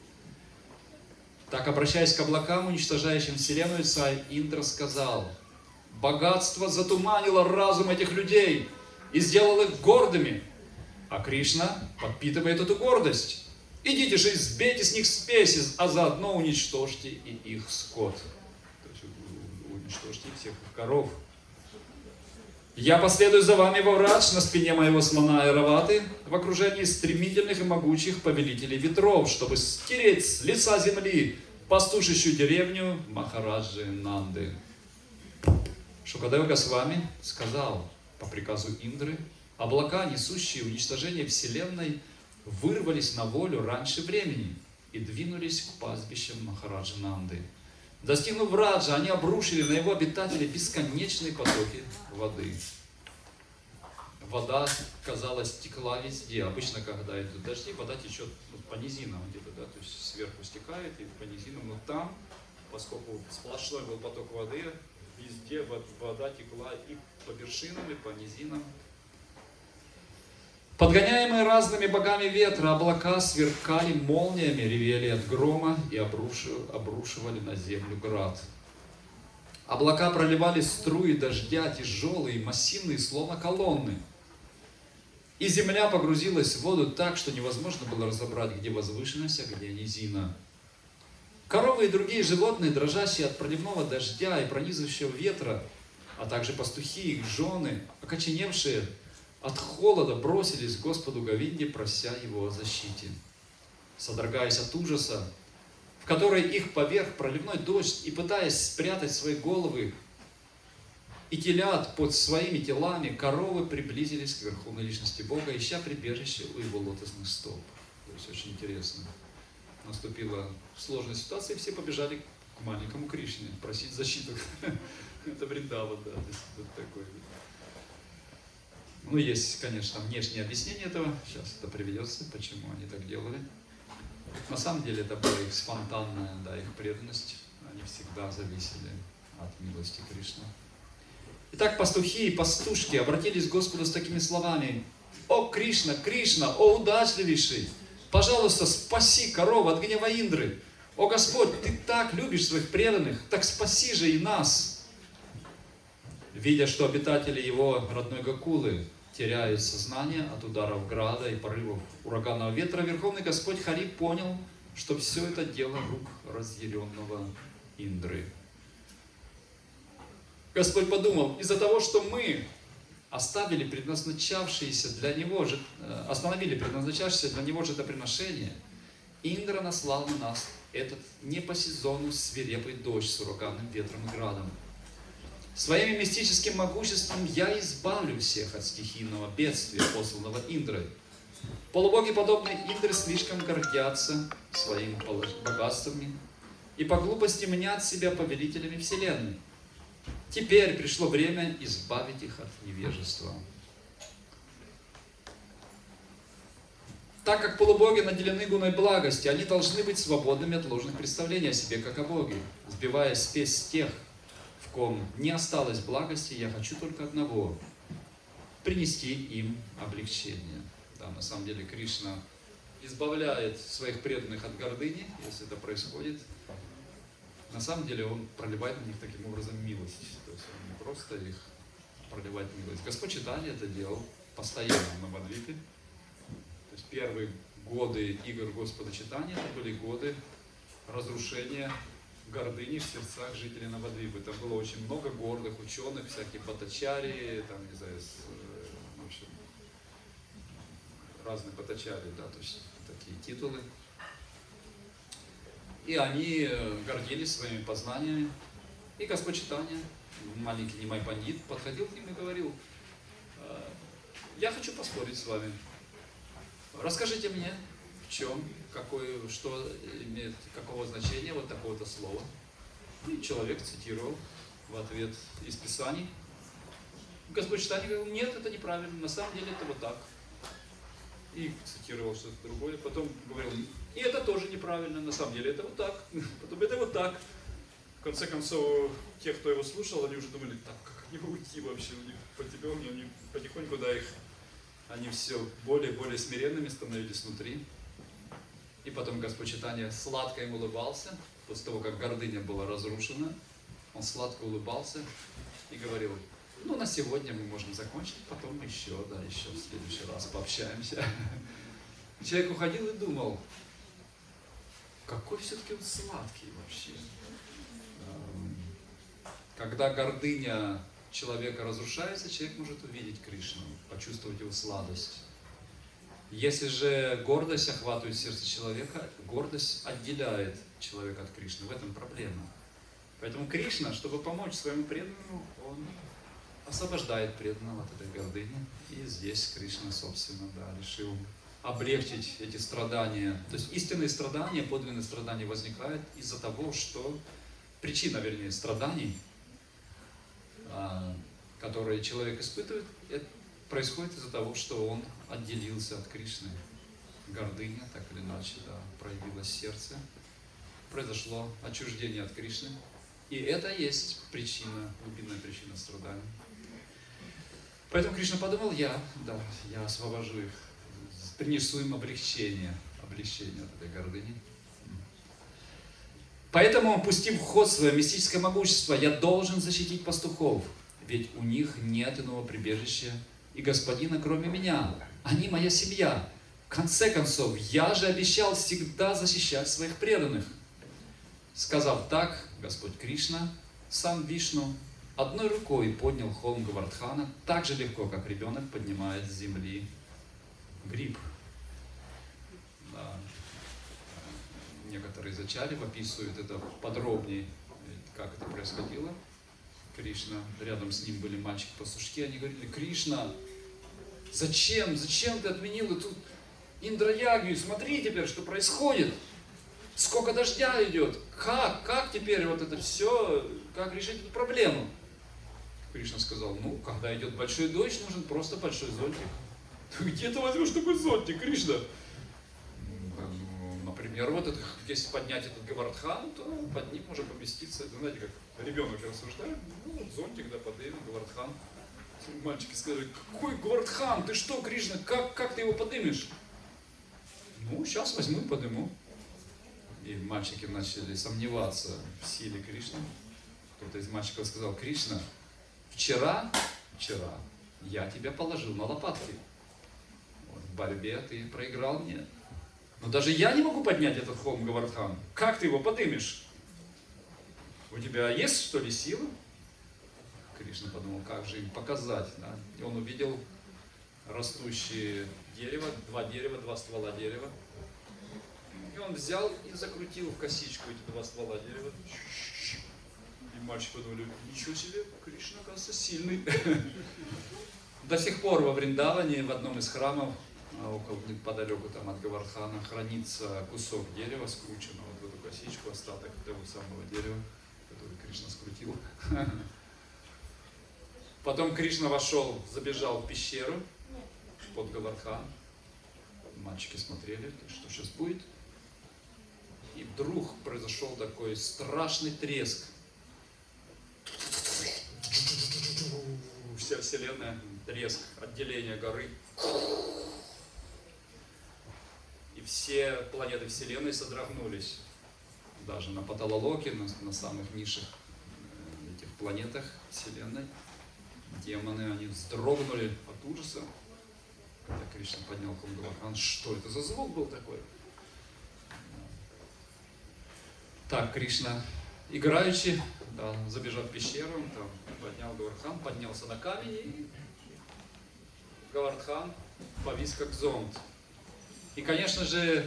Так, обращаясь к облакам, уничтожающим Вселенную, царь Индра сказал: «Богатство затуманило разум этих людей и сделало их гордыми, а Кришна подпитывает эту гордость. Идите же, сбейте с них спесь, а заодно уничтожьте и их скот». То есть уничтожьте всех их коров. «Я последую за вами во Врадж на спине моего слона Айраваты в окружении стремительных и могучих повелителей ветров, чтобы стереть с лица земли пастушащую деревню Махараджи Нанды». Шукадева Госвами сказал по приказу Индры, облака, несущие уничтожение Вселенной, вырвались на волю раньше времени и двинулись к пастбищам Махараджа Нанды. Достигнув Враджа, они обрушили на его обитателей бесконечные потоки воды. Вода, казалось, текла везде. Обычно, когда идут дожди, вода течет по низинам где-то, да, то есть сверху стекает и по низинам. Но там, поскольку сплошной был поток воды, везде вода текла и по вершинам, и по низинам. Подгоняемые разными богами ветра, облака сверкали молниями, ревели от грома и обрушивали на землю град. Облака проливали струи дождя, тяжелые, массивные, словно колонны. И земля погрузилась в воду так, что невозможно было разобрать, где возвышенность, а где низина. Коровы и другие животные, дрожащие от проливного дождя и пронизывающего ветра, а также пастухи и их жены, окоченевшие от холода, бросились к Господу Говинде, прося Его о защите. Содрогаясь от ужаса, в который их поверг проливной дождь, и пытаясь спрятать свои головы и телят под своими телами, коровы приблизились к Верховной Личности Бога, ища прибежище у Его лотосных стоп. То есть очень интересно. Наступила сложная ситуация, и все побежали к маленькому Кришне просить защиту. Это Вриндаван, да, то есть вот такой. Ну, есть, конечно, внешнее объяснение этого. Сейчас это приведется, почему они так делали. На самом деле это была их спонтанная, да, их преданность. Они всегда зависели от милости Кришны. Итак, пастухи и пастушки обратились к Господу с такими словами: «О Кришна, Кришна, о удачливейший! Пожалуйста, спаси корову от гнева Индры! О Господь, Ты так любишь своих преданных, так спаси же и нас!» Видя, что обитатели его родной Гокулы теряют сознание от ударов града и порывов ураганного ветра, Верховный Господь Хари понял, что все это дело рук разъяренного Индры. Господь подумал: из-за того, что мы оставили предназначавшиеся для него, остановили предназначавшееся для него жертвоприношение, Индра наслал на нас этот не по сезону свирепый дождь с ураганным ветром и градом. Своим мистическим могуществом я избавлю всех от стихийного бедствия, посланного Индрой. Полубоги, подобные Индре, слишком гордятся своими богатствами и по глупости мнят себя повелителями Вселенной. Теперь пришло время избавить их от невежества. Так как полубоги наделены гуной благости, они должны быть свободными от ложных представлений о себе, как о Боге. Сбивая спесь с тех, в ком не осталось благости, я хочу только одного – принести им облегчение. Да, на самом деле Кришна избавляет своих преданных от гордыни, если это происходит. На самом деле Он проливает на них таким образом милость. То есть Он не просто их проливает милость. Господь Чайтанья это делал постоянно на Навадвипе. То есть первые годы игр Господа Чайтаньи это были годы разрушения гордыни в сердцах жителей Навадвипы. Там было очень много гордых ученых, всякие батачари, там, не знаю, с, в общем, разные батачари, да, то есть такие титулы. И они гордились своими познаниями. И Господь Чайтанья, маленький Нимай Пандит, подходил к ним и говорил: я хочу поспорить с вами. Расскажите мне, в чем, какое, что имеет, какого значения вот такого-то слова. И человек цитировал в ответ из Писаний. Господь Чайтанья говорил: нет, это неправильно, на самом деле это вот так. И цитировал что-то другое, потом говорил: и это тоже неправильно, на самом деле это вот так, потом это вот так. В конце концов, те, кто его слушал, они уже думали: так, как от него уйти вообще, у них потихоньку, они потихоньку, да, их, они все более и более смиренными становились внутри. И потом Господь Чайтанья сладко им улыбался, после того, как гордыня была разрушена, он сладко улыбался и говорил: ну, на сегодня мы можем закончить, потом еще, да, еще в следующий раз пообщаемся. Человек уходил и думал: какой все-таки он сладкий вообще. Когда гордыня человека разрушается, человек может увидеть Кришну, почувствовать его сладость. Если же гордость охватывает сердце человека, гордость отделяет человека от Кришны. В этом проблема. Поэтому Кришна, чтобы помочь своему преданному, он освобождает преданного от этой гордыни. И здесь Кришна, собственно, да, решил облегчить эти страдания. То есть истинные страдания, подлинные страдания возникают из-за того, что причина, вернее, страданий, которые человек испытывает, это происходит из-за того, что он отделился от Кришны. Гордыня, так или иначе, да, проявилось сердце, произошло отчуждение от Кришны. И это есть причина, глубинная причина страданий. Поэтому Кришна подумал, я, да, я освобожу их, принесу им облегчение, облегчение от этой гордыни. Поэтому, пустив в ход свое мистическое могущество, я должен защитить пастухов, ведь у них нет иного прибежища и господина, кроме меня. Они моя семья. В конце концов, я же обещал всегда защищать своих преданных. Сказав так, Господь Кришна, сам Вишну, одной рукой поднял холм Говардхана так же легко, как ребенок поднимает с земли гриб. Да. Некоторые из ачарьев описывают это подробнее, как это происходило. Кришна, рядом с ним были мальчики-пастушки, они говорили: Кришна, зачем, зачем ты отменил эту Индра-ягью? Смотри теперь, что происходит. Сколько дождя идет. Как, как теперь вот это все, как решить эту проблему? Кришна сказал: ну, когда идет большой дождь, нужен просто большой зонтик. Где ты возьмешь такой зонтик, Кришна? Например, вот это, если поднять этот Говардхан, то под ним может поместиться, это, знаете, как ребенок рассуждает, ну, вот зонтик, да, поднимем Говардхан. Мальчики сказали: какой Говардхан? Ты что, Кришна, как, как ты его поднимешь? Ну, сейчас возьму и подниму. И мальчики начали сомневаться в силе Кришны. Кто-то из мальчиков сказал: Кришна, вчера, вчера я тебя положил на лопатки. Вот, в борьбе ты проиграл мне. Но даже я не могу поднять этот холм Говардхан. Как ты его поднимешь? У тебя есть, что ли, сила? Кришна подумал, как же им показать. Да? И он увидел растущее дерево, два дерева, два ствола дерева. И он взял и закрутил в косичку эти два ствола дерева. И мальчики подумали: ничего себе, Кришна, оказывается, сильный. До сих пор во Вриндаване, в одном из храмов, около, неподалеку там от Говардхана, хранится кусок дерева, скрученного в эту косичку, остаток того самого дерева, который Кришна скрутил. Потом Кришна вошел, забежал в пещеру под Говардхан. Мальчики смотрели, что сейчас будет. И вдруг произошел такой страшный треск. Вся вселенная, треск, отделение горы. И все планеты Вселенной содрогнулись. Даже на Паталалоке, на, на самых низших этих планетах Вселенной. Демоны, они вздрогнули от ужаса, когда Кришна поднял холм Говардхан. Что это за звук был такой? Так, Кришна, играючи, да, забежал в пещеру, там, поднял Говардхан, поднялся на камень, и Говардхан повис как зонт. И, конечно же,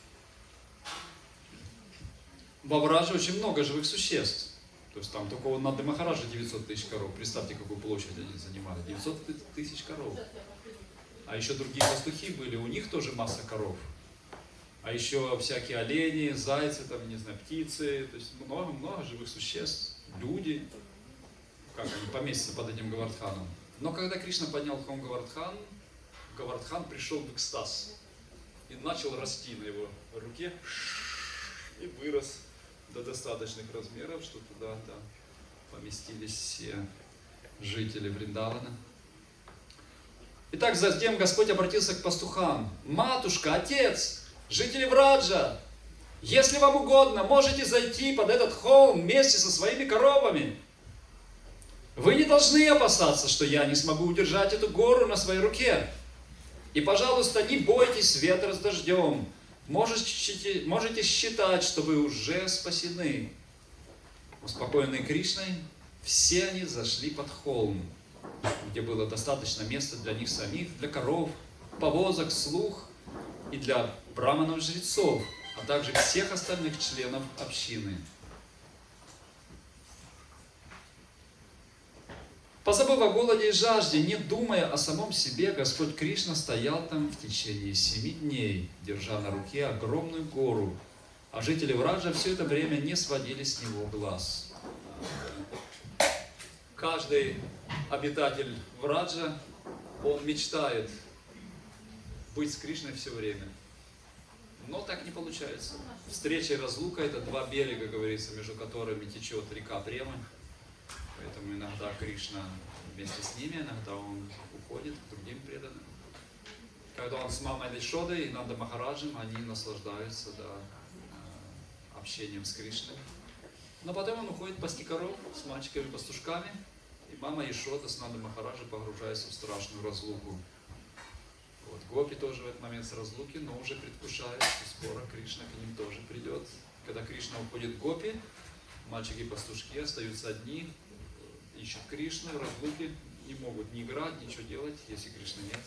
во Врадже очень много живых существ. То есть там только на Махараджа девятьсот тысяч коров. Представьте, какую площадь они занимали. девятьсот тысяч коров. А еще другие пастухи были, у них тоже масса коров. А еще всякие олени, зайцы, там, не знаю, птицы. То есть много-много живых существ, люди. Как они поместятся под этим Говардханом. Но когда Кришна поднял холм Говардхан, Говардхан пришел в экстаз. И начал расти на его руке. И вырос до достаточных размеров, что туда да, поместились все жители Вриндавана. Итак, затем Господь обратился к пастухам. Матушка, отец, жители Враджа, если вам угодно, можете зайти под этот холм вместе со своими коровами. Вы не должны опасаться, что я не смогу удержать эту гору на своей руке. И, пожалуйста, не бойтесь ветра с дождем. Можете, можете считать, что вы уже спасены. Успокоенные Кришной, все они зашли под холм, где было достаточно места для них самих, для коров, повозок, слуг и для браманов-жрецов, а также всех остальных членов общины. Позабыв о голоде и жажде, не думая о самом себе, Господь Кришна стоял там в течение семи дней, держа на руке огромную гору, а жители Враджа все это время не сводили с него глаз. Каждый обитатель Враджа, он мечтает быть с Кришной все время. Но так не получается. Встреча и разлука — это два берега, говорится, между которыми течет река Премы. Поэтому иногда Кришна вместе с ними, иногда он уходит к другим преданным. Когда он с мамой Ишодой и Нанда Махараджем, они наслаждаются, да, общением с Кришной. Но потом он уходит пасти коров с мальчиками-пастушками, и мама Ишода с Нанда Махараджем погружается в страшную разлуку. Вот. Гопи тоже в этот момент с разлуки, но уже предвкушают, что скоро Кришна к ним тоже придет. Когда Кришна уходит в Гопи, мальчики и пастушки остаются одни, ищут Кришну, в разлуке, не могут ни играть, ничего делать, если Кришны нет.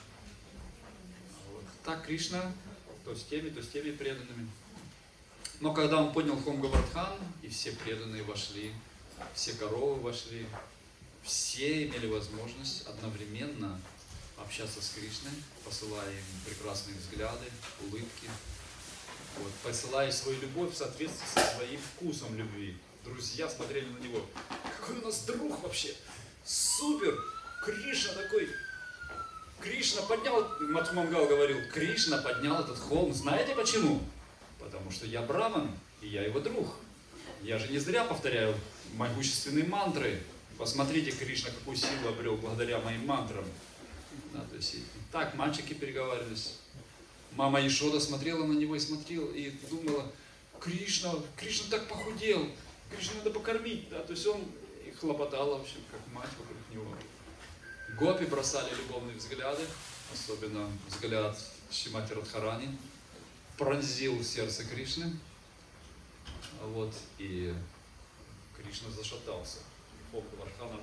Вот. Так Кришна то с теми, то с теми преданными. Но когда он поднял Хом Говардхан, и все преданные вошли, все коровы вошли, все имели возможность одновременно общаться с Кришной, посылая им прекрасные взгляды, улыбки, вот, посылая свою любовь в соответствии со своим вкусом любви. Друзья смотрели на него. Какой у нас друг вообще! Супер! Кришна такой! Кришна поднял, Мадхумангал говорил, Кришна поднял этот холм. Знаете почему? Потому что я браман, и я его друг. Я же не зря повторяю могущественные мантры. Посмотрите, Кришна какую силу обрел благодаря моим мантрам. Да, то есть, так мальчики переговаривались. Мама Ишода смотрела на него и смотрела, и думала, Кришна, Кришна так похудел, Кришна надо покормить. Да, то есть он и хлопотал, в общем, как мать вокруг него. Гопи бросали любовные взгляды, особенно взгляд Шримати Радхарани, пронзил сердце Кришны. Вот, и Кришна зашатался. Хом Говардхана.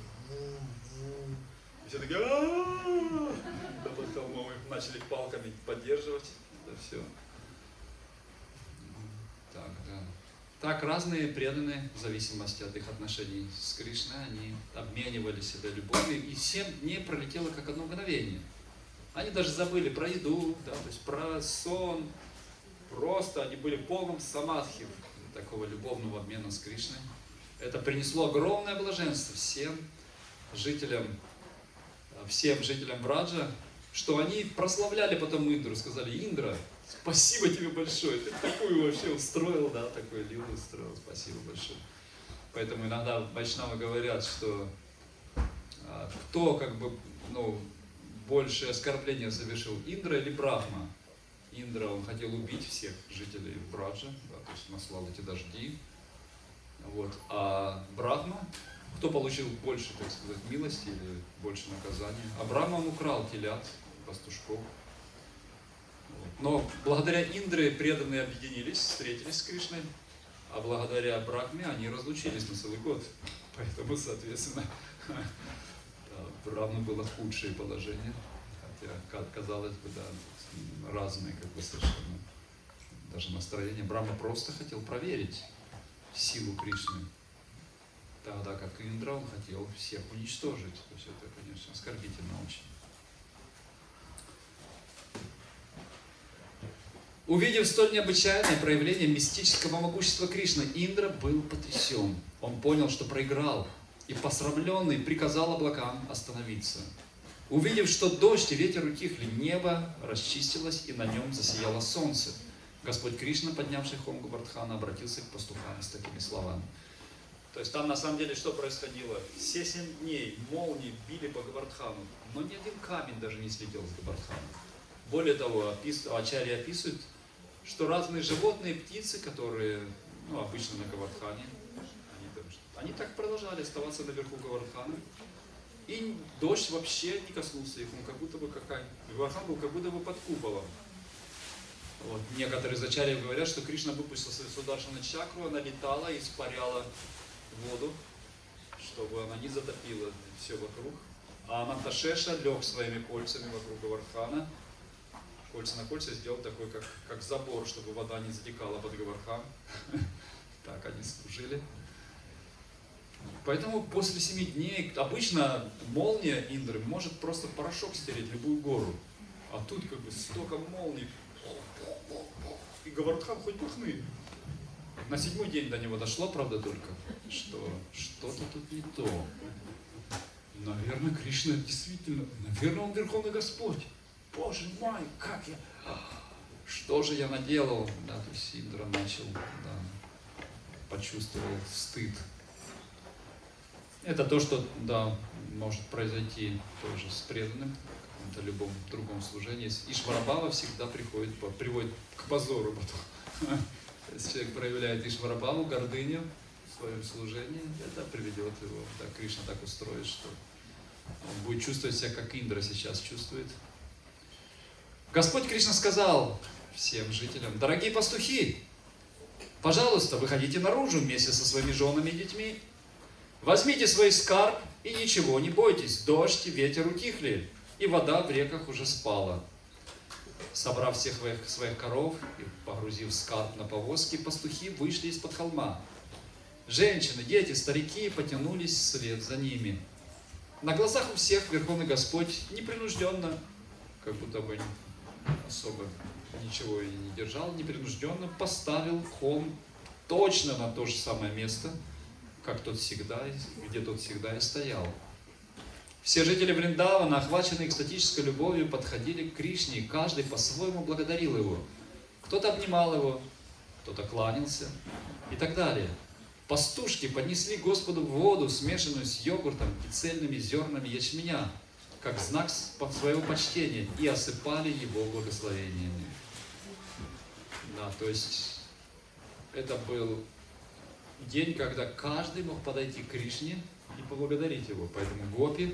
И все такие, а-а-а! Да потом мы начали палками поддерживать. Это все. Так, да. Так разные преданные, в зависимости от их отношений с Кришной, они обменивали себя любовью, и семь дней пролетело как одно мгновение. Они даже забыли про еду, да, то есть про сон. Просто они были в полном самадхи такого любовного обмена с Кришной. Это принесло огромное блаженство всем жителям, всем жителям Враджа, что они прославляли потом Индру, сказали, Индра, спасибо тебе большое, ты такую вообще устроил, да, такой лилу устроил, спасибо большое. Поэтому иногда вайшнавы говорят, что а, кто как бы, ну, больше оскорбления совершил, Индра или Брахма? Индра, он хотел убить всех жителей Враджа, да, то есть наслал эти дожди. Вот. А Брахма, кто получил больше, так сказать, милости или больше наказания? А Брахма он украл телят, пастушков. Вот. Но благодаря Индре преданные объединились, встретились с Кришной, а благодаря Брахме они разлучились на целый год. Поэтому, соответственно, Брахме было худшее положение. Хотя, казалось бы, да, разные как бы совершенно даже настроения. Брахма просто хотел проверить силу Кришны, тогда как Индра он хотел всех уничтожить. То есть это, конечно, оскорбительно очень. Увидев столь необычайное проявление мистического могущества Кришны, Индра был потрясен. Он понял, что проиграл, и посрамленный приказал облакам остановиться. Увидев, что дождь и ветер утихли, небо расчистилось, и на нем засияло солнце. Господь Кришна, поднявший Хом Говардхана, обратился к пастухам с такими словами. То есть там на самом деле что происходило? Все семь дней молнии били по Говардхану, но ни один камень даже не слетел с Говардхана. Более того, ачарьи описывают, что разные животные, птицы, которые, ну, обычно на Говардхане, они, они так продолжали оставаться наверху Говардхана. И дождь вообще не коснулся их, он как будто бы какая... Говардхан был как будто бы под куполом. Вот. Некоторые из ачарьев говорят, что Кришна выпустил свою сударшана чакру, она летала и испаряла воду, чтобы она не затопила все вокруг. А Ананташеша лег своими кольцами вокруг Говардхана. Кольца на кольца сделал такой, как, как забор, чтобы вода не затекала под Говардхан. Так они служили. Поэтому после семи дней обычно молния Индры может просто порошок стереть любую гору. А тут как бы столько молний. И Говардхан хоть бухны. На седьмой день до него дошло, правда, только, что что-то тут не то. Наверное, Кришна действительно, наверное, он Верховный Господь. Боже мой, как я... Что же я наделал? Да, то есть Индра начал, да, почувствовал стыд. Это то, что, да, может произойти тоже с преданным, в каком-то любом другом служении. Ишварабхава всегда приходит, приводит к позору потом. Если человек проявляет Ишварабхаву, гордыню в своем служении, это приведет его. Да, Кришна так устроит, что он будет чувствовать себя, как Индра сейчас чувствует. Господь Кришна сказал всем жителям: дорогие пастухи, пожалуйста, выходите наружу вместе со своими женами и детьми. Возьмите свой скарб и ничего не бойтесь. Дождь и ветер утихли, и вода в реках уже спала. Собрав всех своих, своих коров и погрузив скарб на повозки, пастухи вышли из-под холма. Женщины, дети, старики потянулись вслед за ними. На глазах у всех Верховный Господь непринужденно, как будто бы особо ничего и не держал, непринужденно поставил холм точно на то же самое место, как тот всегда, где тот всегда и стоял. Все жители Вриндавана, охваченные экстатической любовью, подходили к Кришне, и каждый по-своему благодарил его. Кто-то обнимал его, кто-то кланялся и так далее. Пастушки поднесли Господу воду, смешанную с йогуртом и цельными зернами ячменя, как знак своего почтения, и осыпали его благословениями. Да, то есть это был день, когда каждый мог подойти к Кришне и поблагодарить его. Поэтому гопи,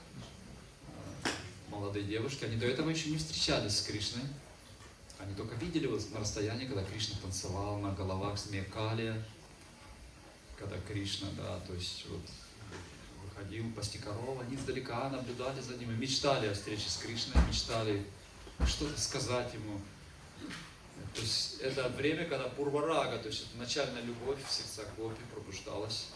молодые девушки, они до этого еще не встречались с Кришной. Они только видели его на расстоянии, когда Кришна танцевал на головах змея Калия, когда Кришна, да, то есть вот выходил пасти коров, они издалека наблюдали за ним и мечтали о встрече с Кришной, мечтали что-то сказать ему. То есть это время, когда пурварага, то есть это начальная любовь в сердцах гопи пробуждалась.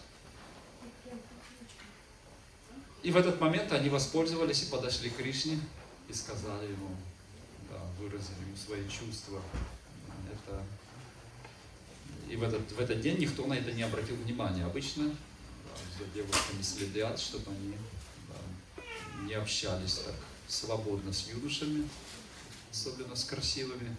И в этот момент они воспользовались и подошли к Кришне и сказали ему, да, выразили ему свои чувства. Это... И в этот, в этот день никто на это не обратил внимания. Обычно, да, за девушками следят, чтобы они, да, не общались так свободно с юношами, особенно с красивыми.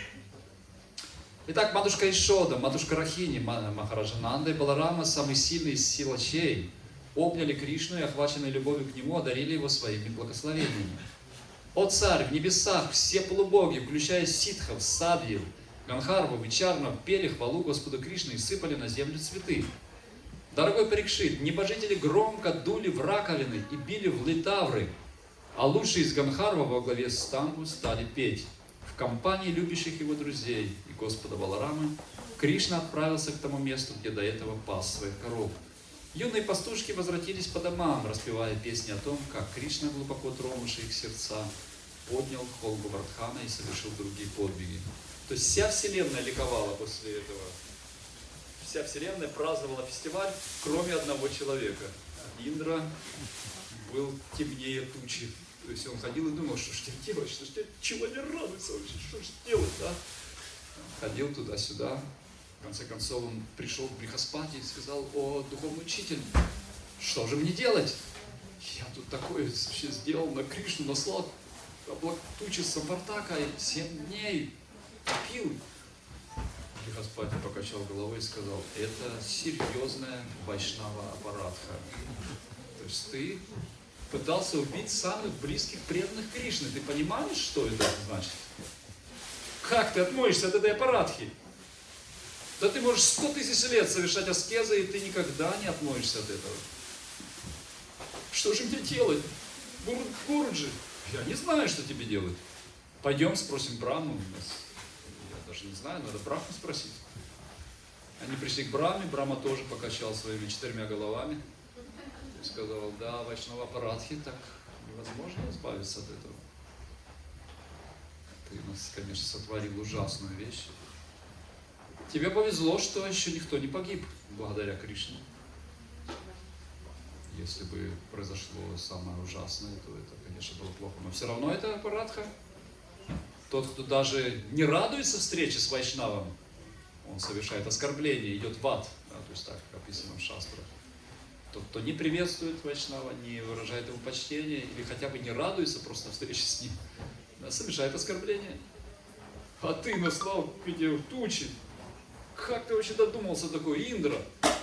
Итак, матушка Ишода, матушка Рахини, Махараджа Нанда и Баларама, самый сильный из силачей, обняли Кришну и, охваченные любовью к нему, одарили его своими благословениями. О царь, в небесах все полубоги, включая ситхов, садьев, ганхарвов и чарнов, пели хвалу Господу Кришны и сыпали на землю цветы. Дорогой Парикшит, небожители громко дули в раковины и били в литавры, а лучшие из ганхарвов во главе с Тамбу стали петь. В компании любящих его друзей и Господа Баларамы Кришна отправился к тому месту, где до этого пас своих коров. Юные пастушки возвратились по домам, распевая песни о том, как Кришна, глубоко тронувший их сердца, поднял холм Говардхана и совершил другие подвиги. То есть вся вселенная ликовала после этого. Вся вселенная праздновала фестиваль, кроме одного человека. Индра был темнее тучи. То есть он ходил и думал, что ж тебе делать, что ж тебе, чего не радуется вообще, что ж делать, да? Ходил туда-сюда. В конце концов он пришел к Брихаспати и сказал: о, духовный учитель, что же мне делать? Я тут такое вообще сделал, на Кришну наслал облак тучи Самвартака, и семь дней пил. Брихаспати покачал головой и сказал: это серьезная вайшнава аппаратха. То есть ты пытался убить самых близких преданных Кришны. Ты понимаешь, что это значит? Как ты отмоешься от этой аппаратхи? Да ты можешь сто тысяч лет совершать аскезы, и ты никогда не отмоешься от этого. Что же мне делать? Гуру, Гуруджи, я не знаю, что тебе делать. Пойдем спросим Брахму. Я даже не знаю, надо Брахму спросить. Они пришли к Брахме, Брахма тоже покачал своими четырьмя головами. И сказал: да, вайшнава аппаратхи, так невозможно избавиться от этого. Ты нас, конечно, сотворил ужасную вещь. Тебе повезло, что еще никто не погиб благодаря Кришне. Если бы произошло самое ужасное, то это, конечно, было плохо. Но все равно это апаратха. Тот, кто даже не радуется встрече с вайшнавом, он совершает оскорбление, идет в ад. Да, то есть так описано в шастрах. Тот, кто не приветствует вайшнава, не выражает ему почтение, или хотя бы не радуется просто встрече с ним, да, совершает оскорбление. А ты наслал эти тучи. Как ты вообще додумался такой, Индра?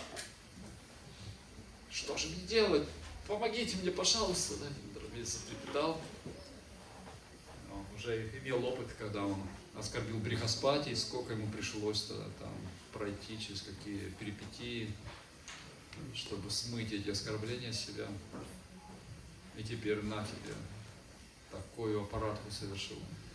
Что же мне делать? Помогите мне, пожалуйста. Да, Индра весь затрепетал. Он уже имел опыт, когда он оскорбил Брихаспати, сколько ему пришлось тогда там пройти, через какие перипетии, чтобы смыть эти оскорбления с себя. И теперь на тебе такую аппаратку совершил.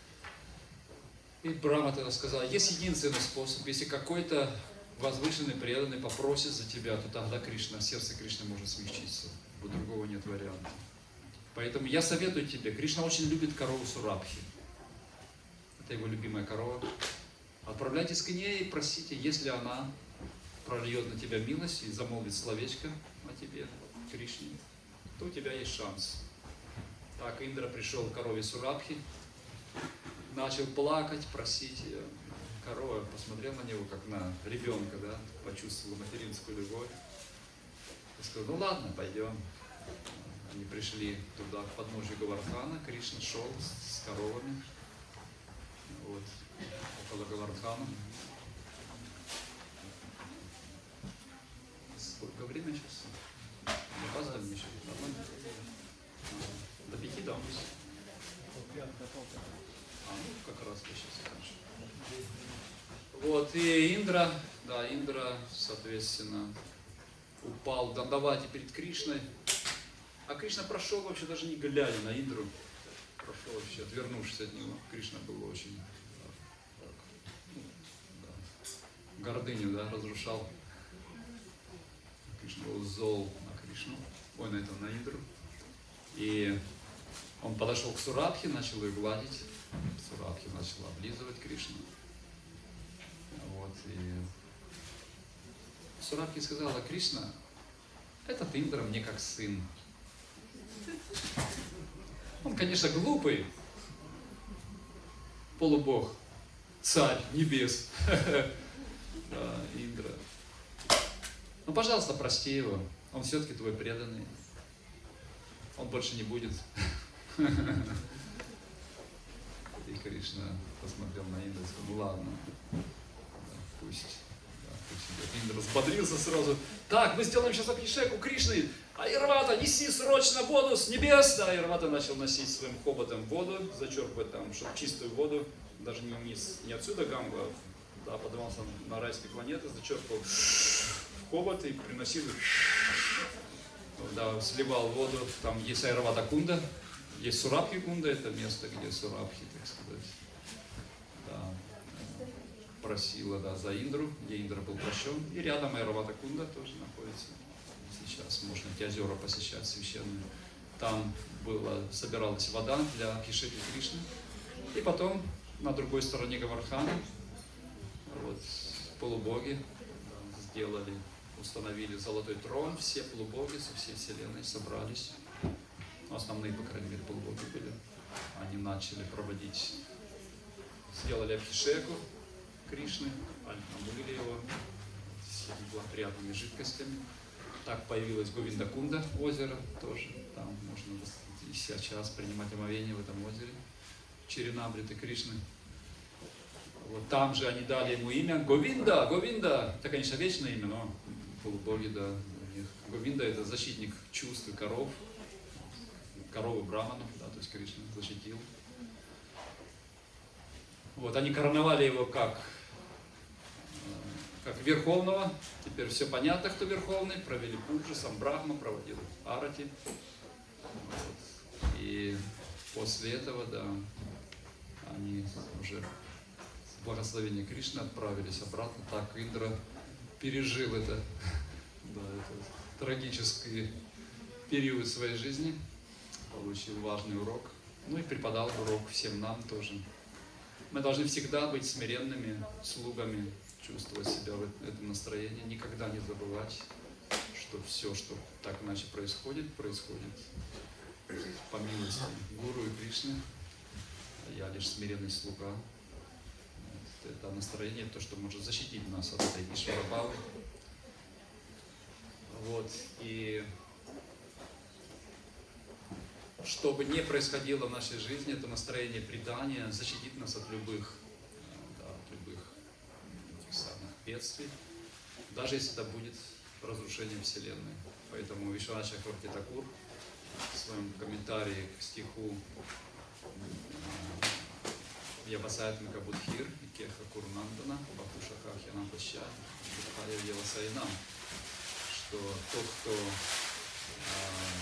И Брахма тогда сказал, есть единственный способ, если какой-то возвышенный преданный попросит за тебя, то тогда Кришна, сердце Кришны может смягчиться. У другого нет варианта. Поэтому я советую тебе, Кришна очень любит корову Сурабхи. Это его любимая корова. Отправляйтесь к ней и просите, если она прольет на тебя милость и замолвит словечко о тебе, Кришне, то у тебя есть шанс. Так Индра пришел к корове Сурабхи, начал плакать, просить ее. Корова посмотрела на него, как на ребенка, да, почувствовала материнскую любовь. И сказала, ну ладно, пойдем. Они пришли туда, к подножию Говардхана. Кришна шел с коровами. Вот, около Говардхана. Сколько время сейчас? Не опаздываем еще? Нормально? До пяти, да? А, ну, как раз я сейчас раньше. Вот, и Индра, да, Индра, соответственно, упал в Дандавате перед Кришной. А Кришна прошел вообще даже не глядя на Индру. Прошел вообще, отвернувшись от него. Кришна был очень, так, ну, да, гордыню, да, разрушал. Кришна был зол на Кришну, ой, на этого, на Индру. И он подошел к Сурабхе, начал ее гладить. Сурабхи начал облизывать Кришну. Вот, и Сурабхи сказала, Кришна, этот Индра мне как сын. Он, конечно, глупый, полубог, царь небес, да, Индра. Ну, пожалуйста, прости его, он все-таки твой преданный, он больше не будет. И Кришна посмотрел на Индру и сказал, ну ладно, да, пусть, да, пусть идет. Индра взбодрился сразу. Так, мы сделаем сейчас абхишеку Кришны. Айрвата, неси срочно воду с небес. Да, Айрвата начал носить своим хоботом воду, зачерпывать там, чтобы чистую воду, даже не, не, не отсюда Гангу, да, подавался на райские планеты, зачерпывал в хобот и приносил, да, сливал воду. Там есть Айрвата Кунда. Есть Сурабхи Кунда, это место, где Сурабхи, так сказать, да, просила, да, за Индру, где Индра был прощен. И рядом Айравата Кунда тоже находится. Сейчас можно эти озера посещать священные. Там была, собиралась вода для Абхишеки Кришны. И потом на другой стороне Говардхана вот, полубоги, да, сделали, установили золотой трон. Все полубоги со всей вселенной собрались. Основные, по крайней мере, полубоги были. Они начали проводить, сделали абхишеку Кришны, омыли его всеми благоприятными жидкостями. Так появилось Говиндакунда, озеро тоже. Там можно и сейчас принимать омовение в этом озере. Чиринамриты Кришны. Вот там же они дали ему имя Говинда, Говинда. Это, конечно, вечное имя, но полубоги, да, у них. Говинда — это защитник чувств и коров. Коровы браманов, да, то есть Кришна защитил. Вот, они короновали его как, как верховного. Теперь все понятно, кто верховный. Провели пуджу, сам Брахма проводил арати. Вот. И после этого, да, они уже с благословения Кришны отправились обратно. Так Индра пережил это, да, это трагический период своей жизни. Получил важный урок, ну и преподал урок всем нам тоже. Мы должны всегда быть смиренными слугами, чувствовать себя в этом настроении, никогда не забывать, что все, что так иначе происходит, происходит по милости Гуру и Кришны. Я лишь смиренный слуга. Это настроение, то, что может защитить нас от этой Ишвара-бхавы. Вот. И что бы ни происходило в нашей жизни, это настроение предания защитит нас от любых, да, от любых этих самых бедствий, даже если это будет разрушение Вселенной. Поэтому Вишванатха Чакраварти Такур в своем комментарии к стиху Явасаятмика Будхир, Кеха Курнандана, Бахуша Хахьянам Паща, Бхая Явасайнам, что тот, кто а,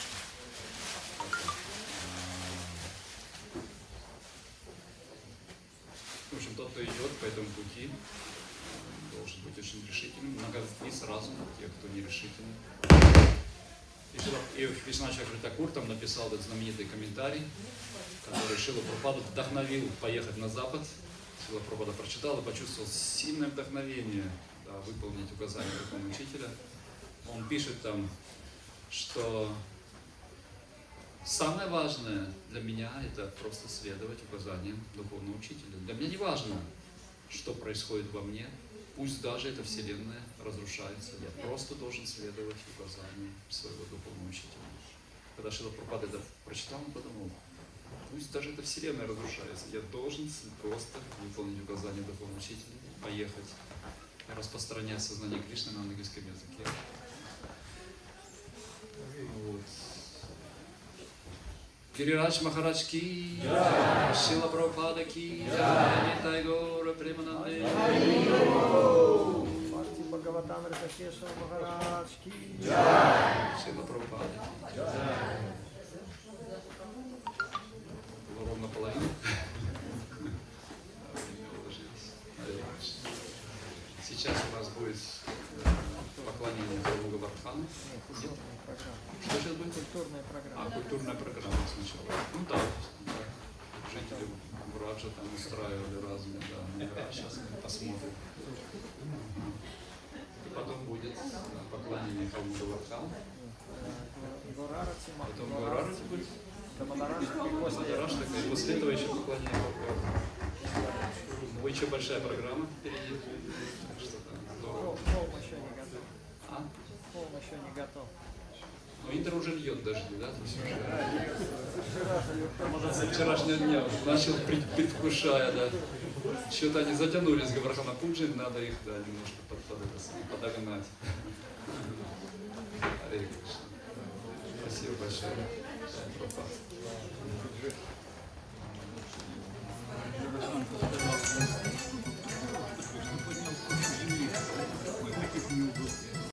в общем, тот, кто идет по этому пути, должен быть очень решительным. Многолетний сразу, те, кто не решительны. И Вишванатха Чакраварти Такур там написал этот знаменитый комментарий, который Шрила Прабхупаду вдохновил поехать на Запад. Шрила Прабхупада прочитал и почувствовал сильное вдохновение, да, выполнить указания духовного учителя. Он пишет там, что самое важное для меня — это просто следовать указаниям духовного учителя. Для меня не важно, что происходит во мне, пусть даже эта Вселенная разрушается. Я просто должен следовать указаниям своего духовного учителя. Когда Шрила Прабхупада это прочитал, он подумал, пусть даже эта Вселенная разрушается, я должен просто выполнить указания духовного учителя, поехать, распространять сознание Кришны на английском языке. Вот. Гирирадж Махарадж ки, Шрила Прабхупада ки, Нитай Гаура Премананде. Бхагаватамрита Кешава Махарадж ки. Шрила Прабхупада. Было ровно половину. Сейчас у нас будет поклонение Гуру Вардхану. Что сейчас будет? Культурная программа. А, культурная программа сначала. Ну да, да. Жители Браджа там устраивали разные, да. Ну, да, сейчас мы посмотрим. И потом будет поклонение Гуру Вардхану. Потом Гурарати будет. Дамадараш, и после этого еще поклонение Гуру. Ну, еще большая программа впереди. Так что там здорово. Холм еще не готов. А? Холм еще не готов. Ну, Интер уже льет дожди, да? То есть уже со вчерашнего дня начал пред- предвкушая, да. Что-то они затянулись, Гавархана Пуджи, надо их, да, немножко под, под это, подогнать. Харе Кришна. Спасибо большое. Пропад.